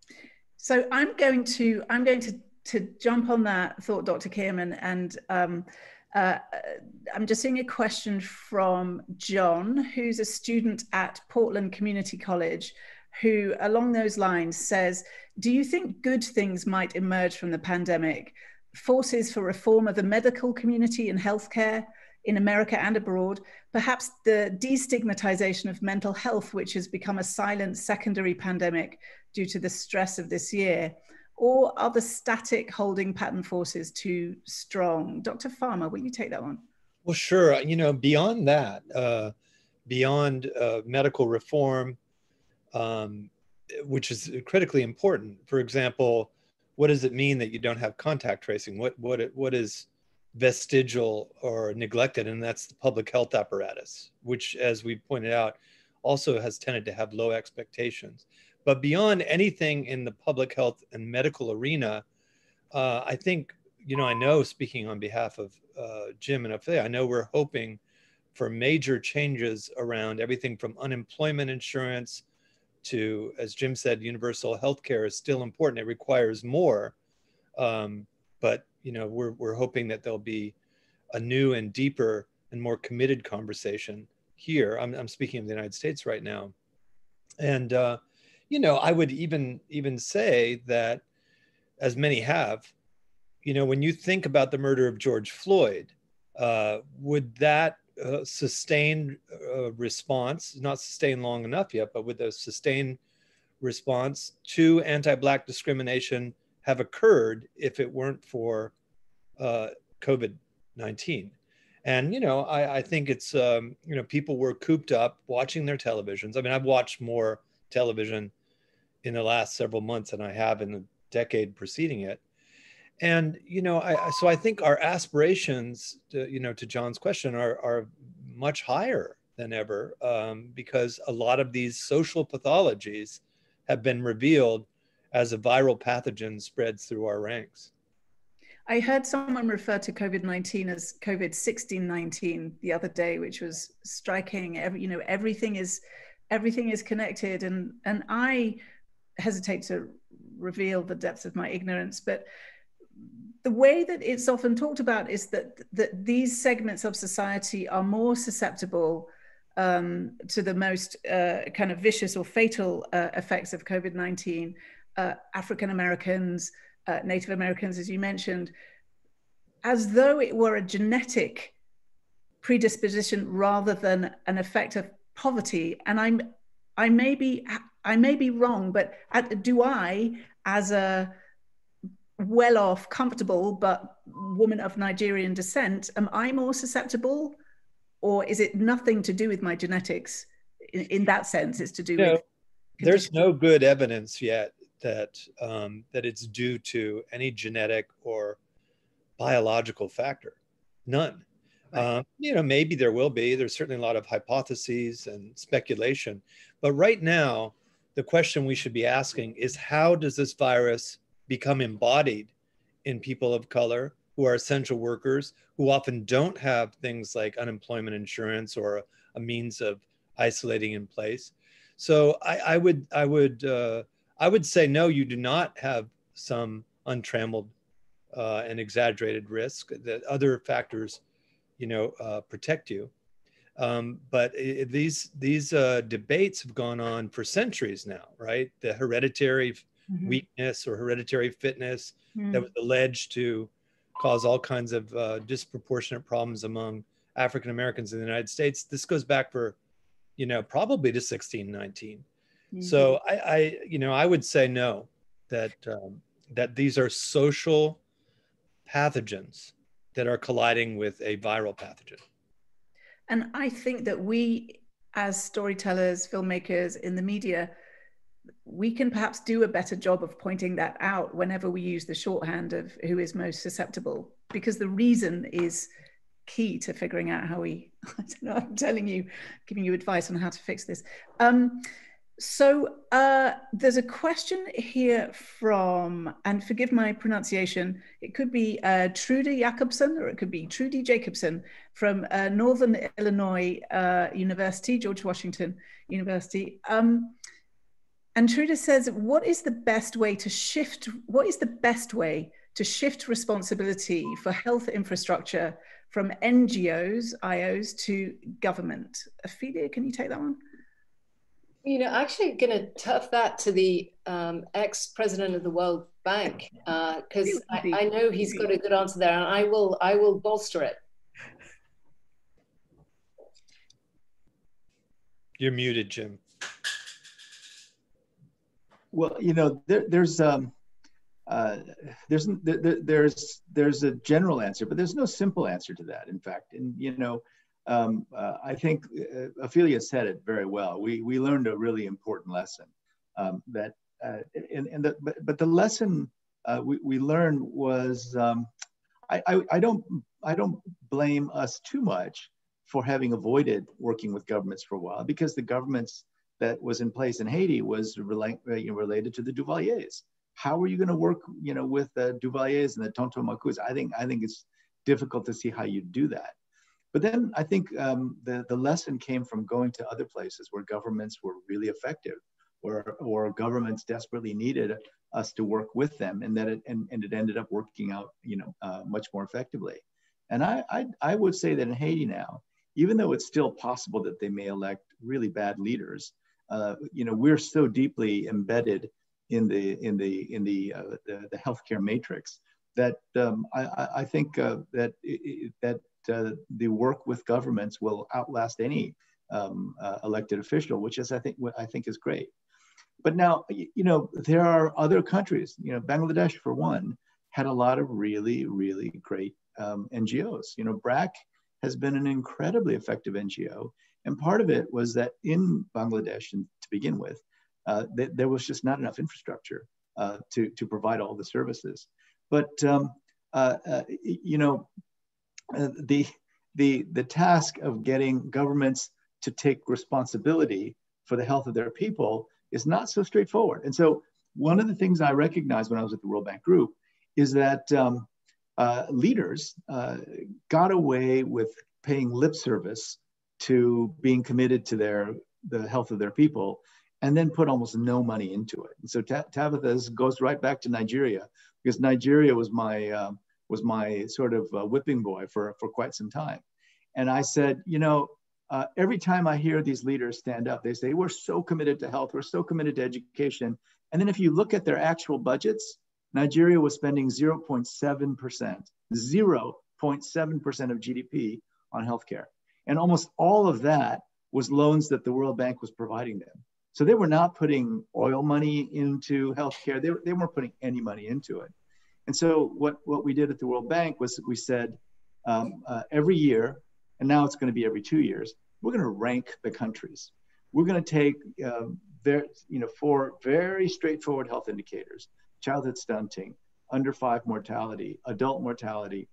So I'm going to I'm going to to jump on that thought, Doctor Kim, and and um, uh, I'm just seeing a question from John, who's a student at Portland Community College, who along those lines says, do you think good things might emerge from the pandemic? Forces for reform of the medical community and healthcare in America and abroad, perhaps the destigmatization of mental health, which has become a silent secondary pandemic due to the stress of this year, or are the static holding pattern forces too strong? Doctor Farmer, will you take that one? Well, sure. You know, beyond that, uh, beyond uh, medical reform, um, which is critically important. For example, what does it mean that you don't have contact tracing? What what what is vestigial or neglected? And that's the public health apparatus, which, as we pointed out, also has tended to have low expectations. But beyond anything in the public health and medical arena, uh, I think, you know, I know, speaking on behalf of uh, Jim and Ophelia, I know we're hoping for major changes around everything from unemployment insurance to, as Jim said, universal healthcare is still important. It requires more, um, but you know, we're we're hoping that there'll be a new and deeper and more committed conversation here. I'm I'm speaking of the United States right now, and uh, you know, I would even even say that, as many have, you know, when you think about the murder of George Floyd, uh, would that uh, sustained uh, response, not sustained long enough yet, but would the sustained response to anti-Black discrimination have occurred if it weren't for uh, COVID nineteen? And, you know, I, I think it's, um, you know, people were cooped up watching their televisions. I mean, I've watched more television in the last several months than I have in the decade preceding it. And, you know, I, so I think our aspirations, to, you know, to John's question, are, are much higher than ever, um, because a lot of these social pathologies have been revealed as a viral pathogen spreads through our ranks. I heard someone refer to COVID nineteen as COVID sixteen nineteen the other day, which was striking. Every, you know, everything is, everything is connected, and and I hesitate to reveal the depths of my ignorance, but the way that it's often talked about is that that these segments of society are more susceptible um, to the most uh, kind of vicious or fatal uh, effects of COVID nineteen. Uh, African Americans, uh, Native Americans, as you mentioned, as though it were a genetic predisposition rather than an effect of poverty. And I'm, I may be, I may be wrong, but do I, as a well-off, comfortable, but woman of Nigerian descent, am I more susceptible, or is it nothing to do with my genetics? In, in that sense, it's to do no, with. There's no good evidence yet that um, that it's due to any genetic or biological factor. None. Right. Um, you know, maybe there will be. There's certainly a lot of hypotheses and speculation. But right now, the question we should be asking is, how does this virus become embodied in people of color who are essential workers, who often don't have things like unemployment insurance or a, a means of isolating in place? So I, I would, I would, uh, I would say no. You do not have some untrammeled uh, and exaggerated risk. That other factors, you know, uh, protect you. Um, but it, these these uh, debates have gone on for centuries now, right? The hereditary mm-hmm. weakness or hereditary fitness mm. that was alleged to cause all kinds of uh, disproportionate problems among African Americans in the United States. This goes back for, you know, probably to sixteen nineteen. Mm-hmm. So I, I, you know, I would say no, that um, that these are social pathogens that are colliding with a viral pathogen. And I think that we, as storytellers, filmmakers, in the media, we can perhaps do a better job of pointing that out whenever we use the shorthand of who is most susceptible, because the reason is key to figuring out how we, I don't know, I'm telling you, giving you advice on how to fix this. Um, So uh, there's a question here from, and forgive my pronunciation, it could be uh, Trudy Jacobson or it could be Trudy Jacobson from uh, Northern Illinois uh, University, George Washington University. Um, and Trudy says, what is the best way to shift, what is the best way to shift responsibility for health infrastructure from N G Os, I Os to government? Ophelia, can you take that one? You know, actually going to tough that to the um, ex-president of the World Bank, because uh, I, I know he's got a good answer there, and I will, I will bolster it. You're muted, Jim. Well, you know, there, there's um, uh, there's there, there's there's a general answer, but there's no simple answer to that. In fact, and you know. Um, uh, I think uh, Ophelia said it very well. We we learned a really important lesson um, that, uh, and, and the, but, but the lesson uh, we we learned was um, I, I I don't I don't blame us too much for having avoided working with governments for a while, because the governments that was in place in Haiti was rela you know, related to the Duvaliers. How are you going to work you know with the Duvaliers and the Tonton Macus? I think I think it's difficult to see how you do that. But then I think um, the, the lesson came from going to other places where governments were really effective, or, or governments desperately needed us to work with them, and that it, and, and it ended up working out you know, uh, much more effectively. And I, I, I would say that in Haiti now, even though it's still possible that they may elect really bad leaders, uh, you know, we're so deeply embedded in the, in the, in the, uh, the, the healthcare matrix that um, I, I think uh, that, that Uh, the work with governments will outlast any um, uh, elected official, which is, I think, what I think is great. But now, you know, there are other countries. You know, Bangladesh, for one, had a lot of really, really great um, N G Os. You know, B R A C has been an incredibly effective N G O, and part of it was that in Bangladesh, and to begin with, uh, th there was just not enough infrastructure uh, to to provide all the services. But um, uh, uh, you know. Uh, the, the, the task of getting governments to take responsibility for the health of their people is not so straightforward. And so one of the things I recognized when I was at the World Bank Group is that um, uh, leaders uh, got away with paying lip service to being committed to their, the health of their people, and then put almost no money into it. And so Tabitha goes right back to Nigeria, because Nigeria was my, um, was my sort of uh, whipping boy for, for quite some time. And I said, you know, uh, every time I hear these leaders stand up, they say, we're so committed to health, we're so committed to education. And then if you look at their actual budgets, Nigeria was spending zero point seven percent, zero point seven percent of G D P on healthcare. And almost all of that was loans that the World Bank was providing them. So they were not putting oil money into healthcare. They, they weren't putting any money into it. And so what, what we did at the World Bank was we said um, uh, every year, and now it's going to be every two years, we're going to rank the countries. We're going to take uh, very, you know, four very straightforward health indicators: childhood stunting, under five mortality, adult mortality,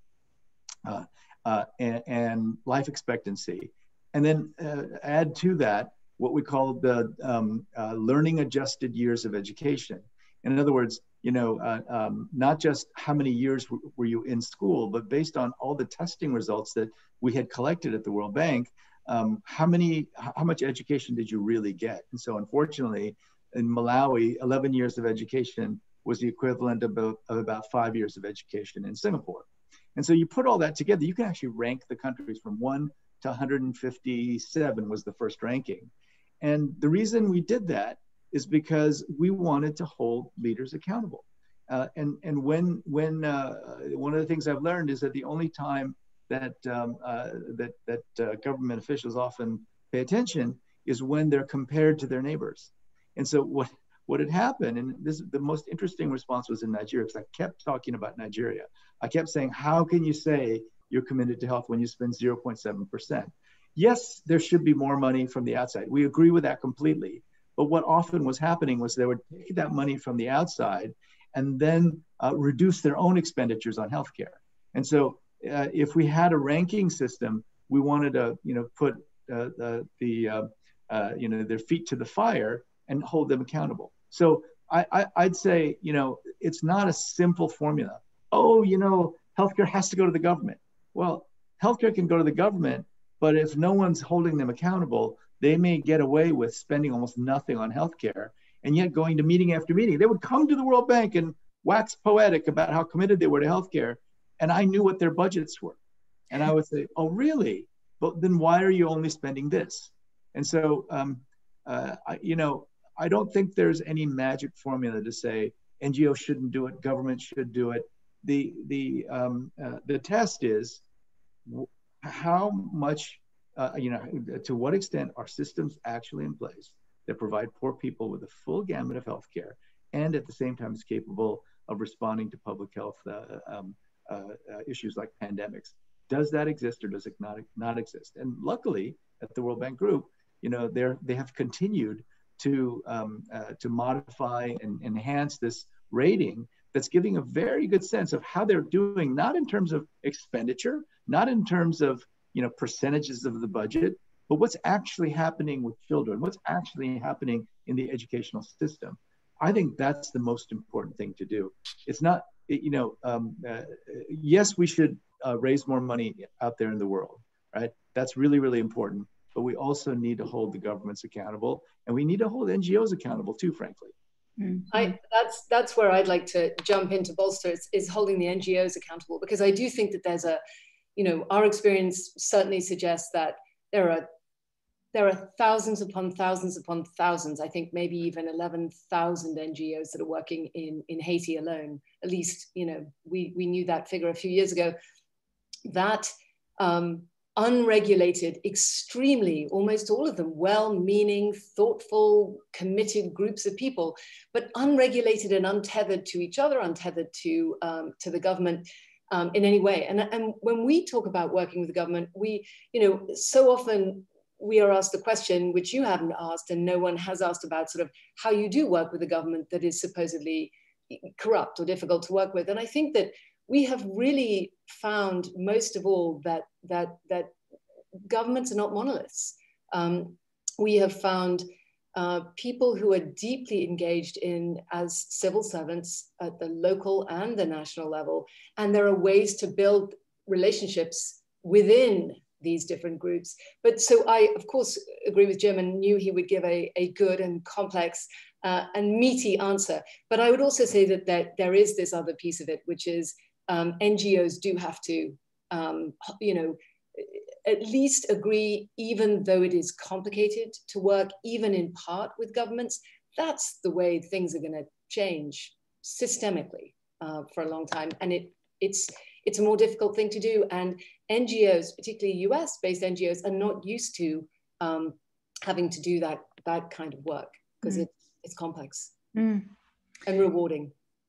uh, uh, and, and life expectancy. And then uh, add to that what we call the um, uh, learning adjusted years of education. In other words, you know, uh, um, not just how many years were you in school, but based on all the testing results that we had collected at the World Bank, um, how many, how much education did you really get? And so unfortunately, in Malawi, eleven years of education was the equivalent of about, of about five years of education in Singapore. And so you put all that together, you can actually rank the countries from one to one hundred fifty-seven was the first ranking. And the reason we did that is because we wanted to hold leaders accountable. Uh, and and when, when uh, one of the things I've learned is that the only time that, um, uh, that, that uh, government officials often pay attention is when they're compared to their neighbors. And so what, what had happened, and this the most interesting response was in Nigeria, because I kept talking about Nigeria. I kept saying, how can you say you're committed to health when you spend zero point seven percent? Yes, there should be more money from the outside. We agree with that completely. But what often was happening was they would take that money from the outside and then uh, reduce their own expenditures on healthcare. And so uh, if we had a ranking system, we wanted to, you know, put uh, the, the uh, uh, you know, their feet to the fire and hold them accountable. So I, I, I'd say, you know, it's not a simple formula. Oh, you know, healthcare has to go to the government. Well, healthcare can go to the government, but if no one's holding them accountable, they may get away with spending almost nothing on healthcare and yet going to meeting after meeting. They would come to the World Bank and wax poetic about how committed they were to healthcare. And I knew what their budgets were. And I would say, oh, really? But then why are you only spending this? And so, um, uh, I, you know, I don't think there's any magic formula to say N G Os shouldn't do it, government should do it. The, the, um, uh, the test is how much, uh, you know, to what extent are systems actually in place that provide poor people with a full gamut of healthcare and at the same time is capable of responding to public health uh, um, uh, uh, issues like pandemics. Does that exist or does it not, not exist? And luckily at the World Bank Group, you know, they're, they have continued to, um, uh, to modify and enhance this rating that's giving a very good sense of how they're doing, not in terms of expenditure, not in terms of, you know, percentages of the budget, but what's actually happening with children, what's actually happening in the educational system. I think that's the most important thing to do. It's not, you know, um, uh, yes, we should uh, raise more money out there in the world, right? That's really, really important. But we also need to hold the governments accountable, and we need to hold N G Os accountable too, frankly. Mm-hmm. I, that's that's where I'd like to jump into bolster is, is holding the N G Os accountable, because I do think that there's a, you know, our experience certainly suggests that there are there are thousands upon thousands upon thousands, I think maybe even eleven thousand N G Os that are working in, in Haiti alone. At least, you know, we, we knew that figure a few years ago. That um, unregulated, extremely, almost all of them, well-meaning, thoughtful, committed groups of people, but unregulated and untethered to each other, untethered to, um, to the government um, in any way. And, and when we talk about working with the government, we, you know, so often we are asked the question, which you haven't asked and no one has asked about, sort of how you do work with a government that is supposedly corrupt or difficult to work with. And I think that we have really found most of all that, that, that governments are not monoliths. Um, we have found uh, people who are deeply engaged in as civil servants at the local and the national level. And there are ways to build relationships within these different groups. But so I, of course, agree with Jim and knew he would give a, a good and complex uh, and meaty answer. But I would also say that, that there is this other piece of it, which is um, N G Os do have to, um, you know, at least agree, even though it is complicated to work, even in part with governments. That's the way things are going to change systemically uh, for a long time. And it it's it's a more difficult thing to do. And N G Os, particularly U S-based N G Os, are not used to um, having to do that, that kind of work because mm. it's, it's complex mm. and rewarding.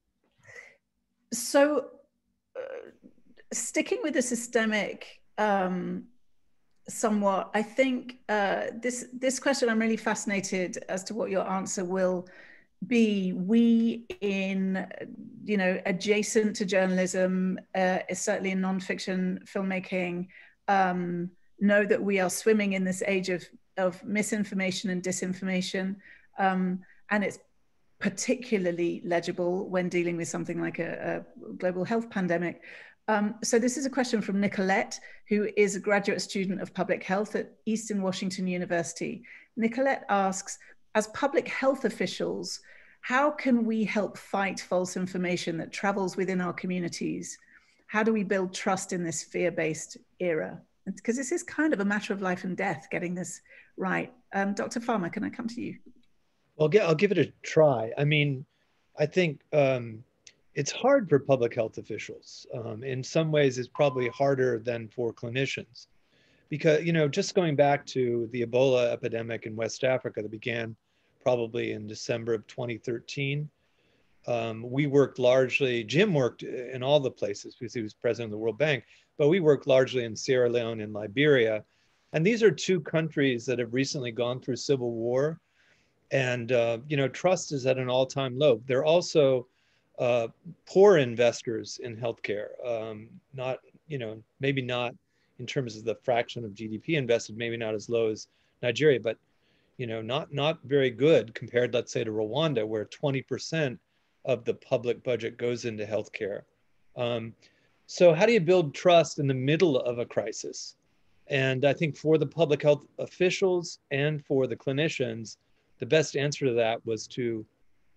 So uh, sticking with the systemic um, somewhat, I think uh, this, this question, I'm really fascinated as to what your answer will be. We in, you know, adjacent to journalism, uh, certainly in nonfiction filmmaking, um, know that we are swimming in this age of, of misinformation and disinformation. Um, and it's particularly legible when dealing with something like a, a global health pandemic. Um, so this is a question from Nicolette, who is a graduate student of public health at Eastern Washington University. Nicolette asks, as public health officials, how can we help fight false information that travels within our communities? How do we build trust in this fear-based era? Because this is kind of a matter of life and death, getting this right. Um, Doctor Farmer, can I come to you? Well, I'll give it a try. I mean, I think um, it's hard for public health officials. Um, in some ways, it's probably harder than for clinicians. Because, you know, just going back to the Ebola epidemic in West Africa that began probably in December of twenty thirteen, um, we worked largely, Jim worked in all the places because he was president of the World Bank, but we worked largely in Sierra Leone and Liberia. And these are two countries that have recently gone through civil war. And, uh, you know, trust is at an all-time low. They're also uh, poor investors in healthcare, um, not, you know, maybe not in terms of the fraction of G D P invested, maybe not as low as Nigeria, but, you know, not, not very good compared, let's say, to Rwanda, where twenty percent of the public budget goes into healthcare. Um, so how do you build trust in the middle of a crisis? And I think for the public health officials and for the clinicians, the best answer to that was to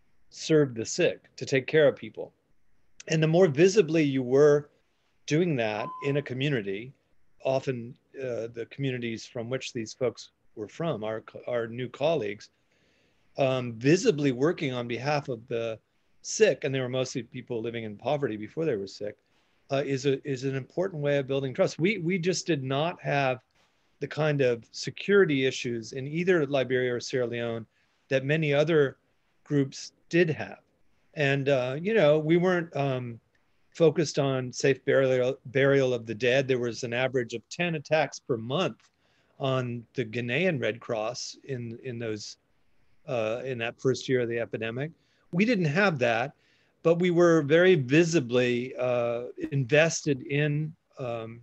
serve the sick, to take care of people. And the more visibly you were doing that in a community, often uh, the communities from which these folks were from, our, our new colleagues, um, visibly working on behalf of the sick, and they were mostly people living in poverty before they were sick, uh, is, a, is an important way of building trust. We, we just did not have the kind of security issues in either Liberia or Sierra Leone that many other groups did have. And, uh, you know, we weren't um, focused on safe burial, burial of the dead. There was an average of ten attacks per month on the Ghanaian Red Cross in, in, those, uh, in that first year of the epidemic. We didn't have that, but we were very visibly uh, invested in um,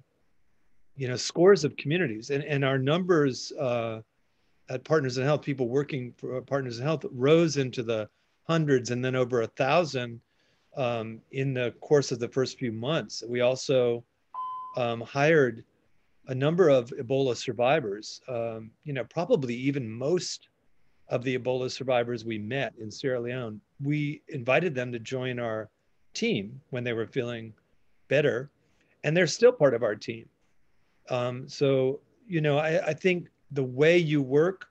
you know, scores of communities, and, and our numbers uh, at Partners in Health, people working for Partners in Health, rose into the hundreds and then over a thousand um, in the course of the first few months. We also um, hired a number of Ebola survivors, um, you know, probably even most of the Ebola survivors we met in Sierra Leone. We invited them to join our team when they were feeling better, and they're still part of our team. Um, so, you know, I, I think the way you work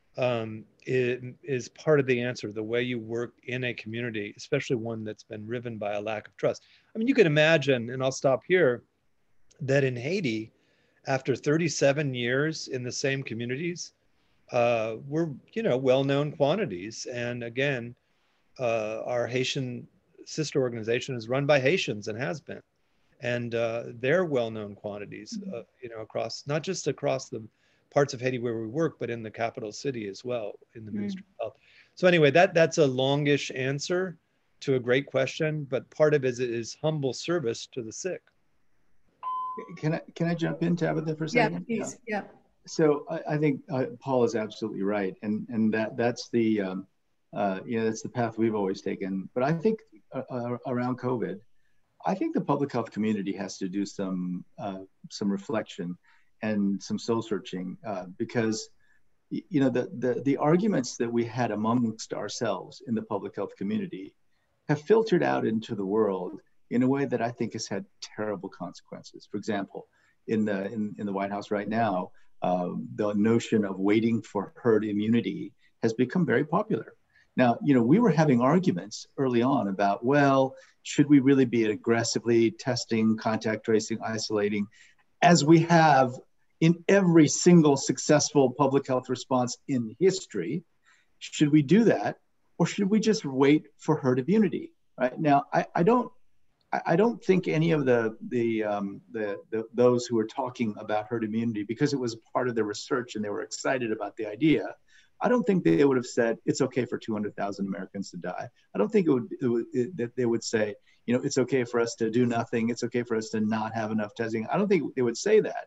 um, is, is part of the answer, the way you work in a community, especially one that's been riven by a lack of trust. I mean, you can imagine, and I'll stop here, that in Haiti, after thirty-seven years in the same communities, uh, we're, you know, well-known quantities. And again, uh, our Haitian sister organization is run by Haitians and has been. And uh, they're well-known quantities, uh, you know, across, not just across the parts of Haiti where we work, but in the capital city as well, in the mm. Ministry of Health. So anyway, that that's a longish answer to a great question, but part of it is, is humble service to the sick. Can I can I jump in, Tabitha, for a second? Yeah, please. Yeah. So I, I think uh, Paul is absolutely right, and and that that's the um, uh, you know that's the path we've always taken. But I think uh, uh, around COVID, I think the public health community has to do some uh, some reflection and some soul searching uh, because you know the, the the arguments that we had amongst ourselves in the public health community have filtered out into the world in a way that I think has had terrible consequences. For example, in the in, in the White House right now, uh, the notion of waiting for herd immunity has become very popular. Now, you know, we were having arguments early on about, well, should we really be aggressively testing, contact tracing, isolating, as we have in every single successful public health response in history? Should we do that, or should we just wait for herd immunity? Right now, I, I don't, I don't think any of the the, um, the the those who were talking about herd immunity, because it was part of their research and they were excited about the idea, I don't think they would have said it's okay for two hundred thousand Americans to die. I don't think it would, it would it, that they would say, you know, it's okay for us to do nothing. It's okay for us to not have enough testing. I don't think they would say that.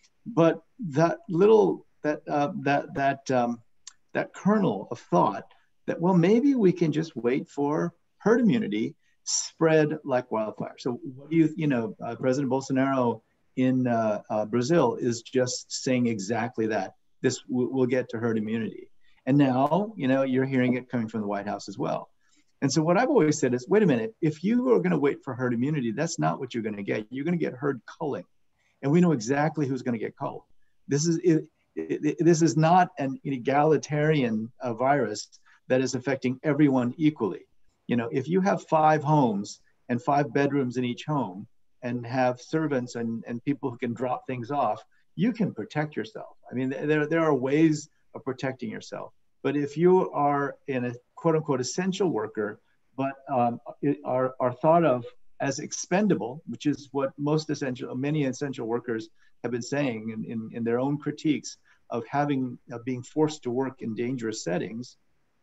But that little that uh, that that um, that kernel of thought that, well, maybe we can just wait for herd immunity spread like wildfire. So what do you, you know, uh, President Bolsonaro in uh, uh, Brazil is just saying exactly that. This we'll get to herd immunity. And now, you know, you're hearing it coming from the White House as well. And so what I've always said is, wait a minute, if you are going to wait for herd immunity, that's not what you're going to get. You're going to get herd culling. And we know exactly who's going to get culled. This is, it, it, this is not an egalitarian uh, virus that is affecting everyone equally. You know, if you have five homes and five bedrooms in each home and have servants and, and people who can drop things off, you can protect yourself. I mean, there, there are ways of protecting yourself. But if you are in a quote unquote essential worker, but um, are, are thought of as expendable, which is what most essential, many essential workers have been saying in, in, in their own critiques of having, of being forced to work in dangerous settings,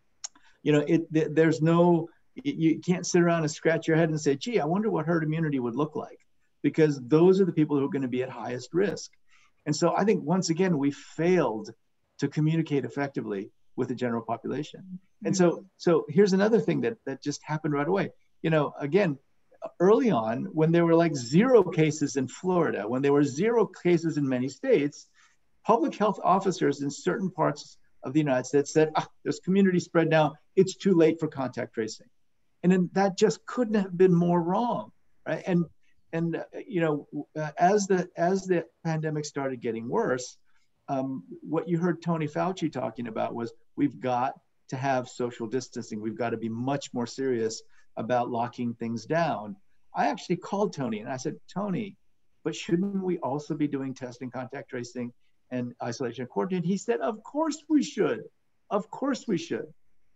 you know, it, there's no, you can't sit around and scratch your head and say, gee, I wonder what herd immunity would look like, because those are the people who are going to be at highest risk. And so I think once again, we failed to communicate effectively with the general population. Mm-hmm. And so, so here's another thing that, that just happened right away. You know, again, early on, when there were like zero cases in Florida, when there were zero cases in many states, public health officers in certain parts of the United States said, ah, there's community spread now, it's too late for contact tracing. And then that just couldn't have been more wrong, right? And, and uh, you know, uh, as, the, as the pandemic started getting worse, um, what you heard Tony Fauci talking about was we've got to have social distancing. We've got to be much more serious about locking things down. I actually called Tony and I said, Tony, but shouldn't we also be doing testing, contact tracing, and isolation and quarantine? He said, of course we should. Of course we should.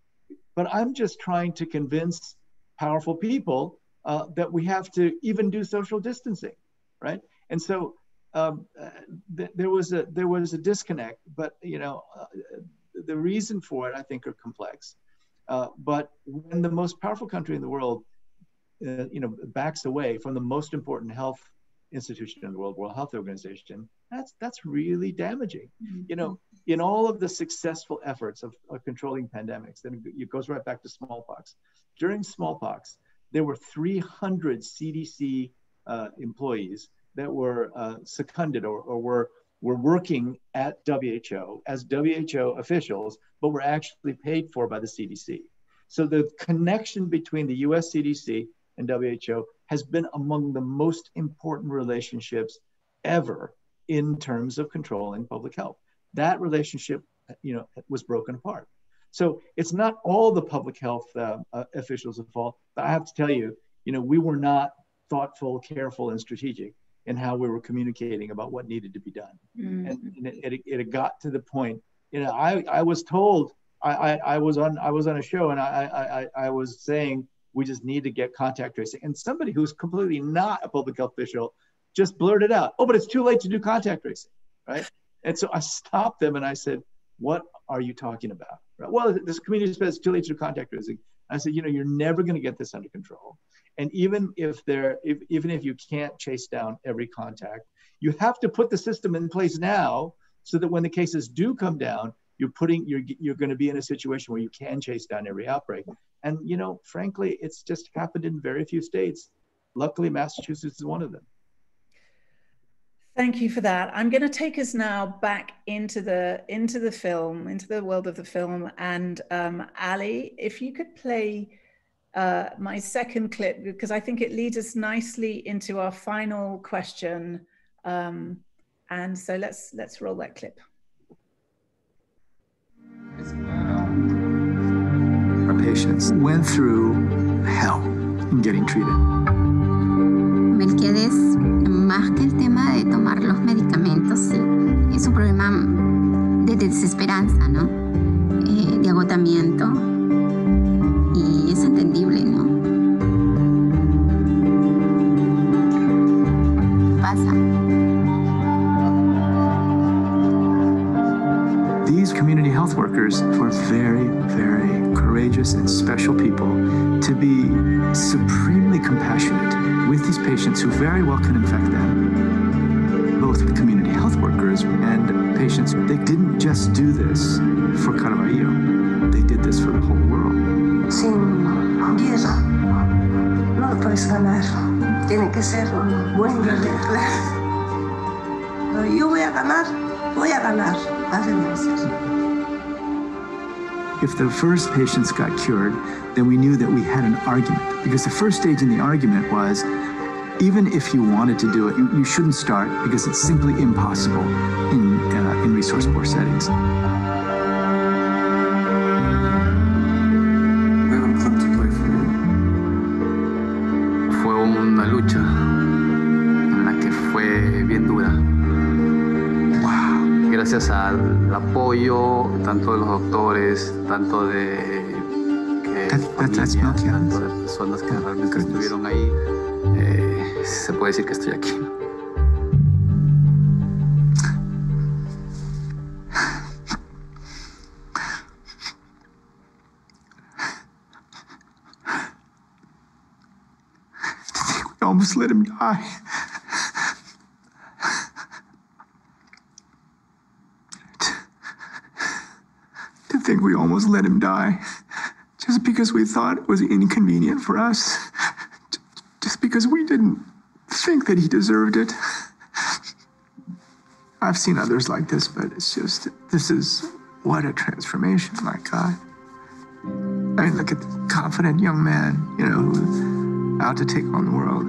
But I'm just trying to convince powerful people uh, that we have to even do social distancing, right? And so um, uh, th there was a there was a disconnect, but you know, uh, the reason for it, I think, are complex. Uh, but when the most powerful country in the world, uh, you know, backs away from the most important health institution in the world, World Health Organization, that's that's really damaging. Mm-hmm. You know, in all of the successful efforts of, of controlling pandemics, then it goes right back to smallpox. During smallpox, there were three hundred C D C uh, employees that were uh, seconded or, or were were working at W H O as W H O officials, but were actually paid for by the C D C. So the connection between the U S C D C and W H O has been among the most important relationships ever in terms of controlling public health. That relationship, you know, was broken apart. So it's not all the public health uh, uh, officials' fault, but I have to tell you, you know, we were not thoughtful, careful, and strategic in how we were communicating about what needed to be done. Mm-hmm. And, and it, it, it got to the point, you know, I, I was told, I, I, I was on I was on a show and I, I, I was saying, we just need to get contact tracing. And somebody who's completely not a public health official just blurted out, oh, but it's too late to do contact tracing, right? And so I stopped them and I said, what are you talking about? Right? Well, this community says it's too late to do contact tracing. I said, you know, you're never going to get this under control. And even if there, if, even if you can't chase down every contact, you have to put the system in place now so that when the cases do come down, you're putting, you're, you're going to be in a situation where you can chase down every outbreak. And, you know, frankly, it's just happened in very few states. Luckily, Massachusetts is one of them. Thank you for that. I'm going to take us now back into the into the film, into the world of the film. And um, Ali, if you could play uh, my second clip, because I think it leads us nicely into our final question. Um, and so let's let's roll that clip. Our patients went through hell in getting treated. Melquiades, más que el tema de tomar los medicamentos, sí, es un problema de desesperanza, ¿no? Eh, de agotamiento, y es entendible, ¿no? Pasa. These community health workers were very, very courageous and special people to be supremely compassionate with these patients who very well can infect them. Both the community health workers and patients, they didn't just do this for Carballo. They did this for the whole world. Sin guerra no lo puedes ganar. Tiene que ser un buen guerrero. Yo voy a ganar, voy a ganar. If the first patients got cured, then we knew that we had an argument, because the first stage in the argument was, even if you wanted to do it, you, you shouldn't start because it's simply impossible in, uh, in resource-poor settings. Fue una lucha en la que fue bien dura. Gracias al apoyo tanto de los doctores, tanto de, que that, familia, tanto de personas que realmente estuvieron ahí, eh, se puede decir que estoy aquí. We almost let him die. think we almost let him die just because we thought it was inconvenient for us, just because we didn't think that he deserved it. I've seen others like this, but it's just, this is, what a transformation, my God. I mean, look at the confident young man, you know, who's out to take on the world.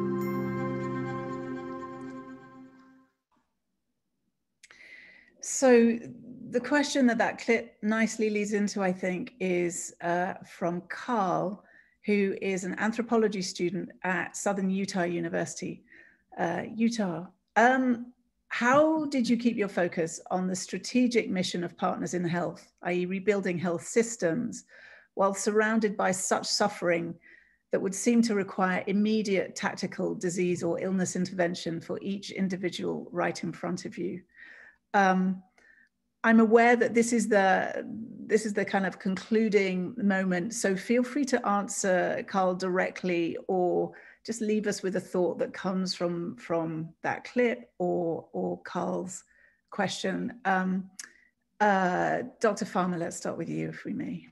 So the question that that clip nicely leads into, I think, is uh, from Carl, who is an anthropology student at Southern Utah University, uh, Utah. Um, how did you keep your focus on the strategic mission of Partners in Health, that is rebuilding health systems, while surrounded by such suffering that would seem to require immediate tactical disease or illness intervention for each individual right in front of you? Um, I'm aware that this is the this is the kind of concluding moment, so feel free to answer, Carl, directly, or just leave us with a thought that comes from from that clip or or Carl's question. Um, uh, Doctor Farmer, let's start with you, if we may.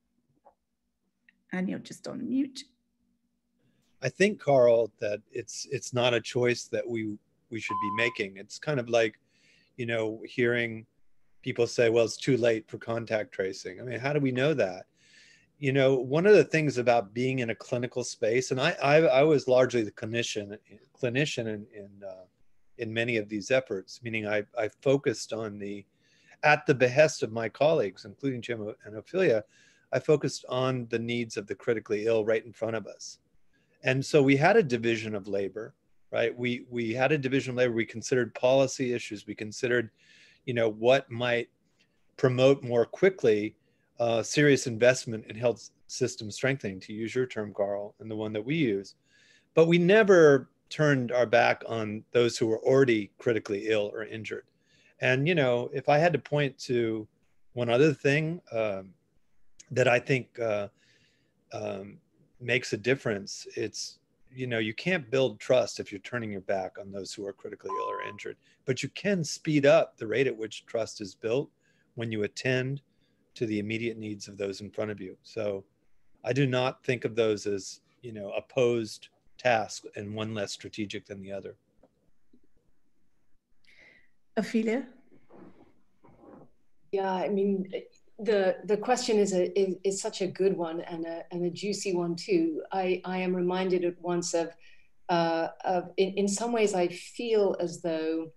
And you're just on mute. I think, Carl, that it's it's not a choice that we we should be making. It's kind of like, you know, hearing people say, well, it's too late for contact tracing. I mean, how do we know that? You know, one of the things about being in a clinical space, and I I, I was largely the clinician clinician in in, uh, in many of these efforts, meaning I, I focused on the, at the behest of my colleagues, including Jim and Ophelia, I focused on the needs of the critically ill right in front of us. And so we had a division of labor, right? We, we had a division of labor. We considered policy issues. We considered, you know, what might promote more quickly uh, serious investment in health system strengthening, to use your term, Carl, and the one that we use. But we never turned our back on those who were already critically ill or injured. And, you know, if I had to point to one other thing um, that I think uh, um, makes a difference, it's, you know, you can't build trust if you're turning your back on those who are critically ill or injured, but you can speed up the rate at which trust is built when you attend to the immediate needs of those in front of you. So I do not think of those as, you know, opposed tasks and one less strategic than the other. Ophelia? Yeah, I mean, the the question is a is, is such a good one and a and a juicy one too. I I am reminded at once of uh, of in, in some ways I feel as though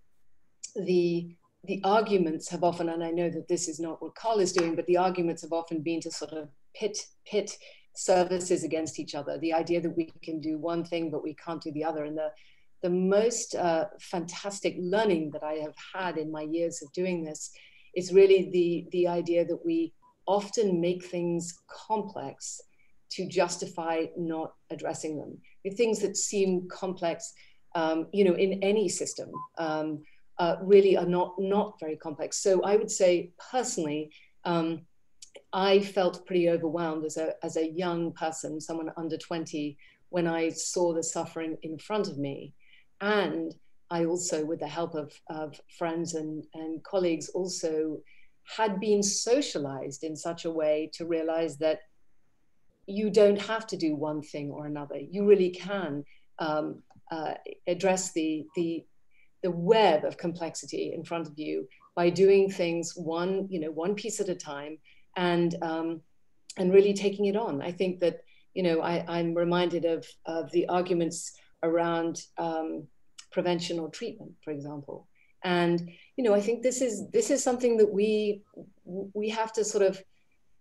the the arguments have often, and I know that this is not what Carl is doing, but the arguments have often been to sort of pit pit services against each other. The idea that we can do one thing but we can't do the other. And the the most uh, fantastic learning that I have had in my years of doing this is really the, the idea that we often make things complex to justify not addressing them. The things that seem complex, um, you know, in any system um, uh, really are not, not very complex. So I would say personally, um, I felt pretty overwhelmed as a, as a young person, someone under twenty, when I saw the suffering in front of me. And I also, with the help of, of friends and, and colleagues, also had been socialized in such a way to realize that you don't have to do one thing or another. You really can um, uh, address the, the, the web of complexity in front of you by doing things one, you know, one piece at a time and, um, and really taking it on. I think that, you know, I, I'm reminded of, of the arguments around um, prevention or treatment, for example. And, you know, I think this is, this is something that we, we have to sort of,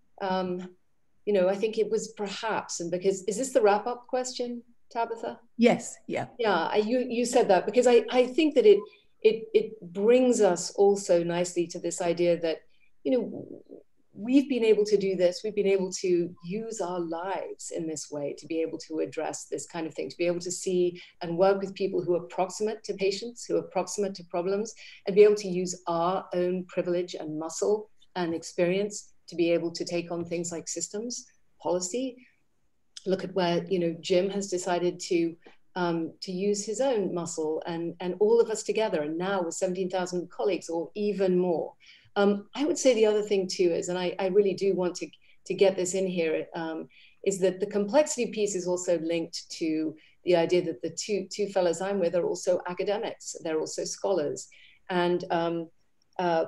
um, you know, I think it was perhaps, and because, is this the wrap up question, Tabitha? Yes, yeah. Yeah, I, you, you said that because I, I think that it, it, it brings us also nicely to this idea that, you know, we've been able to do this, we've been able to use our lives in this way to be able to address this kind of thing, to be able to see and work with people who are proximate to patients, who are proximate to problems, and be able to use our own privilege and muscle and experience to be able to take on things like systems, policy. Look at where, you know, Jim has decided to um, to use his own muscle and, and all of us together, and now with seventeen thousand colleagues or even more, Um, I would say the other thing too is, and I, I really do want to, to get this in here, um, is that the complexity piece is also linked to the idea that the two, two fellows I'm with are also academics, they're also scholars. And um, uh,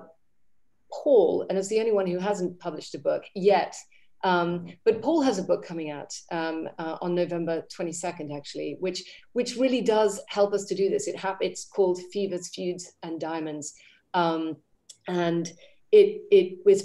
Paul, and as the only one who hasn't published a book yet, um, but Paul has a book coming out um, uh, on November twenty-second, actually, which which really does help us to do this. It it's called Fevers, Feuds, and Diamonds, um, and it it was.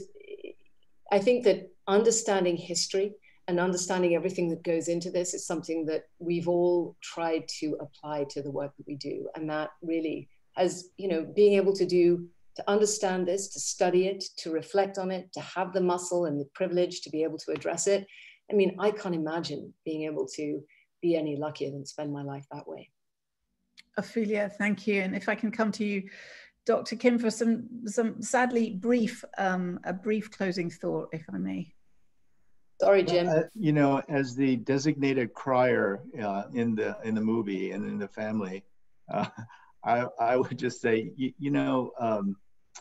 I think that understanding history and understanding everything that goes into this is something that we've all tried to apply to the work that we do, and that really has, you know, being able to do. To understand this, to study it, to reflect on it, to have the muscle and the privilege to be able to address it. I mean, I can't imagine being able to be any luckier than spend my life that way. Ophelia, thank you. And if I can come to you, Doctor Kim, for some, some sadly brief, um, a brief closing thought, if I may. Sorry, Jim. Well, uh, you know, as the designated crier uh, in the in the movie and in the family, uh, I, I would just say, you, you know, um,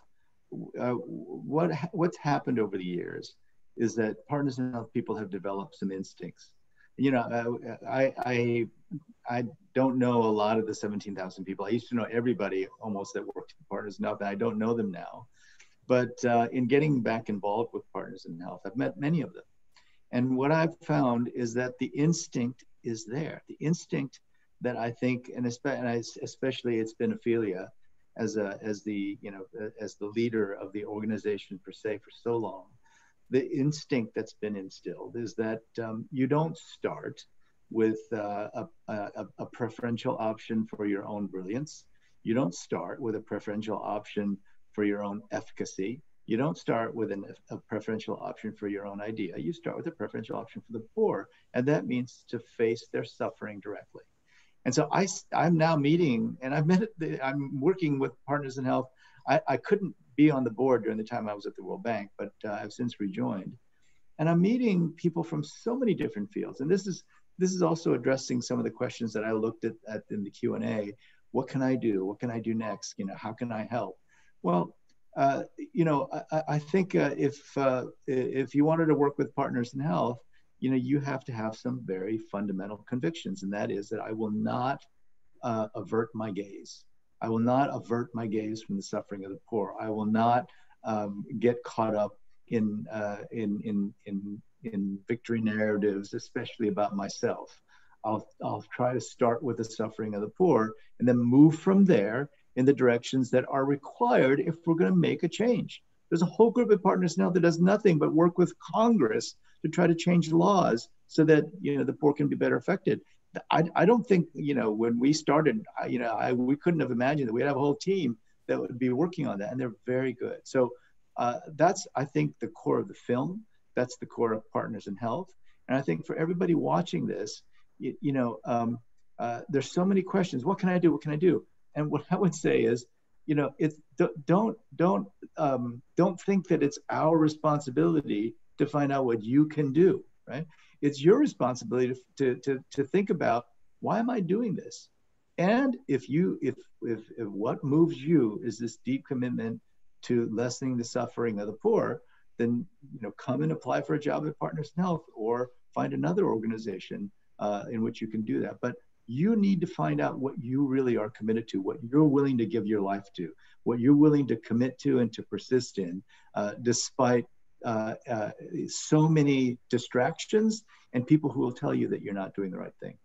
uh, what what's happened over the years is that Partners in Health people have developed some instincts. You know, uh, I, I I don't know a lot of the seventeen thousand people. I used to know everybody almost that worked at Partners in Health, and I don't know them now. But uh, in getting back involved with Partners in Health, I've met many of them. And what I've found is that the instinct is there. The instinct that I think, and especially it's been Ophelia as a as the you know as the leader of the organization per se for so long, the instinct that's been instilled is that um, you don't start with uh, a, a, a preferential option for your own brilliance. You don't start with a preferential option for your own efficacy. You don't start with an, a preferential option for your own idea. You start with a preferential option for the poor, and that means to face their suffering directly. And so I, I'm now meeting, and I've met, I'm working with Partners in Health. I, I couldn't be on the board during the time I was at the World Bank, but uh, I've since rejoined. And I'm meeting people from so many different fields. And this is this is also addressing some of the questions that I looked at, at in the Q and A. What can I do? What can I do next? You know, how can I help? Well, uh, you know, I, I think uh, if uh, if you wanted to work with Partners in Health, you know, you have to have some very fundamental convictions, and that is that I will not uh, avert my gaze. I will not avert my gaze from the suffering of the poor. I will not um, get caught up in, uh, in in in in victory narratives, especially about myself. I'll I'll try to start with the suffering of the poor, and then move from there in the directions that are required if we're going to make a change. There's a whole group of Partners now that does nothing but work with Congress to try to change laws so that, you know, the poor can be better affected. I, I don't think, you know, when we started, I, you know, I, we couldn't have imagined that we'd have a whole team that would be working on that, and they're very good. So uh, that's, I think, the core of the film. That's the core of Partners in Health. And I think for everybody watching this, you, you know, um, uh, there's so many questions. What can I do? What can I do? And what I would say is, you know, it's don't don't um, don't think that it's our responsibility to find out what you can do, right? It's your responsibility to to to think about, why am I doing this? And if you if if, if what moves you is this deep commitment to lessening the suffering of the poor, then, you know, come and apply for a job at Partners in Health, or find another organization uh, in which you can do that. But you need to find out what you really are committed to, what you're willing to give your life to, what you're willing to commit to and to persist in, uh, despite uh, uh, so many distractions and people who will tell you that you're not doing the right thing.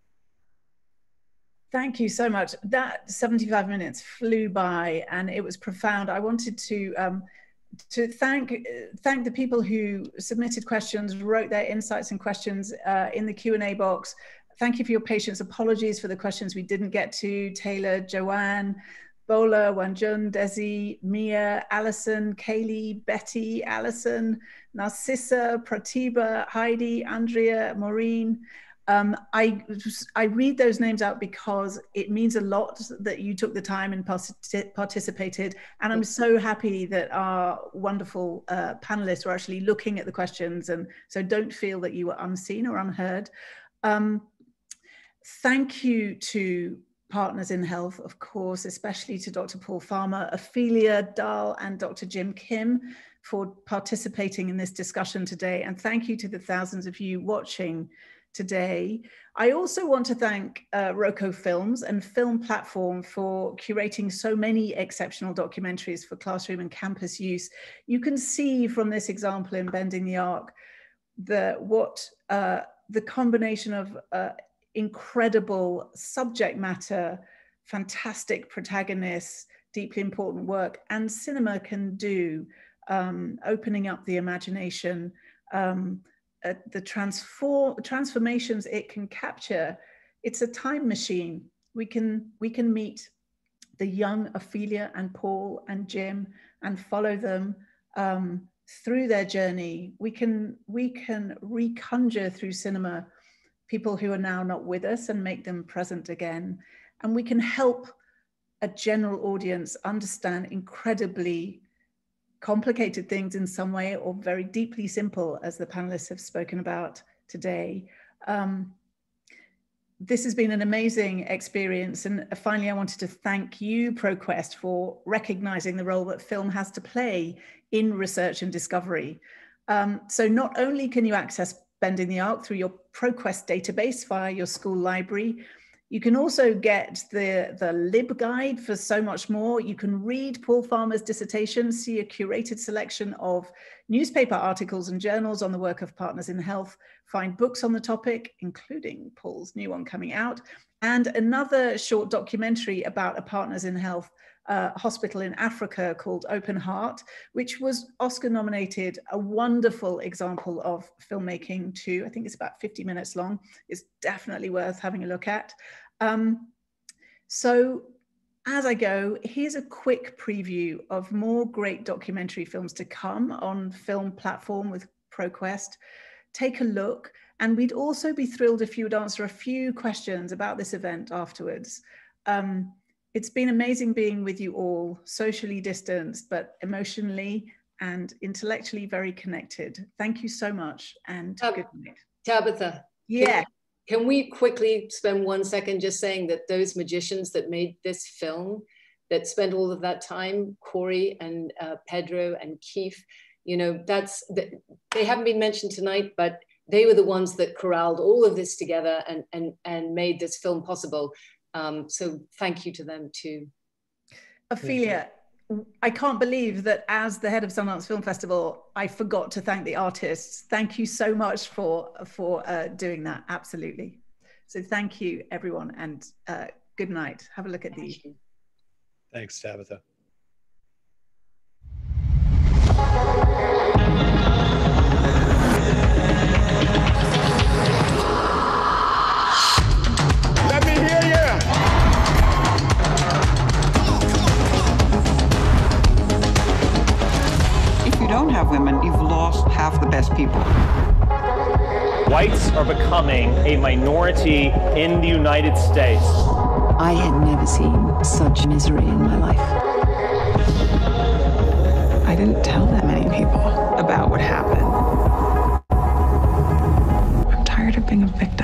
Thank you so much. That seventy-five minutes flew by, and it was profound. I wanted to um, to thank thank the people who submitted questions, wrote their insights and questions uh, in the Q and A box. Thank you for your patience. Apologies for the questions we didn't get to. Taylor, Joanne, Bola, Wanjun, Desi, Mia, Alison, Kaylee, Betty, Alison, Narcissa, Pratibha, Heidi, Andrea, Maureen. Um, I, I read those names out because it means a lot that you took the time and participated. And I'm so happy that our wonderful uh, panelists were actually looking at the questions. And so don't feel that you were unseen or unheard. Um, Thank you to Partners in Health, of course, especially to Doctor Paul Farmer, Ophelia Dahl, and Doctor Jim Kim for participating in this discussion today. And thank you to the thousands of you watching today. I also want to thank uh, Roku Films and Film Platform for curating so many exceptional documentaries for classroom and campus use. You can see from this example in Bending the Arc the, what uh, the combination of uh, incredible subject matter, fantastic protagonists, deeply important work, and cinema can do, um, opening up the imagination, um, uh, the transform transformations it can capture. It's a time machine. We can we can meet the young Ophelia and Paul and Jim and follow them um, through their journey. We can we can reconjure through cinema people who are now not with us and make them present again. And we can help a general audience understand incredibly complicated things in some way, or very deeply simple, as the panelists have spoken about today. Um, this has been an amazing experience. And finally, I wanted to thank you, ProQuest, for recognizing the role that film has to play in research and discovery. Um, so not only can you access Bending the Arc through your ProQuest database via your school library, you can also get the, the LibGuide for so much more. You can read Paul Farmer's dissertation, see a curated selection of newspaper articles and journals on the work of Partners in Health, find books on the topic, including Paul's new one coming out, and another short documentary about a Partners in Health Uh, hospital in Africa called Open Heart, which was Oscar nominated, a wonderful example of filmmaking too. I think it's about fifty minutes long. It's definitely worth having a look at. Um, so as I go, here's a quick preview of more great documentary films to come on Film Platform with ProQuest. Take a look, and we'd also be thrilled if you would answer a few questions about this event afterwards. Um, It's been amazing being with you all, socially distanced, but emotionally and intellectually very connected. Thank you so much, and um, good night. Tabitha. Yeah. Can, can we quickly spend one second just saying that those magicians that made this film, that spent all of that time, Corey and uh, Pedro and Keith, you know, that's, they haven't been mentioned tonight, but they were the ones that corralled all of this together and, and, and made this film possible. Um, so thank you to them too. Ophelia, I can't believe that as the head of Sundance Film Festival, I forgot to thank the artists. Thank you so much for, for uh, doing that, absolutely. So thank you everyone, and uh, good night. Have a look at the. Thanks, Tabitha. Let me hear you. If you don't have women, you've lost half the best people. Whites are becoming a minority in the United States. I had never seen such misery in my life. I didn't tell that many people about what happened. I'm tired of being a victim.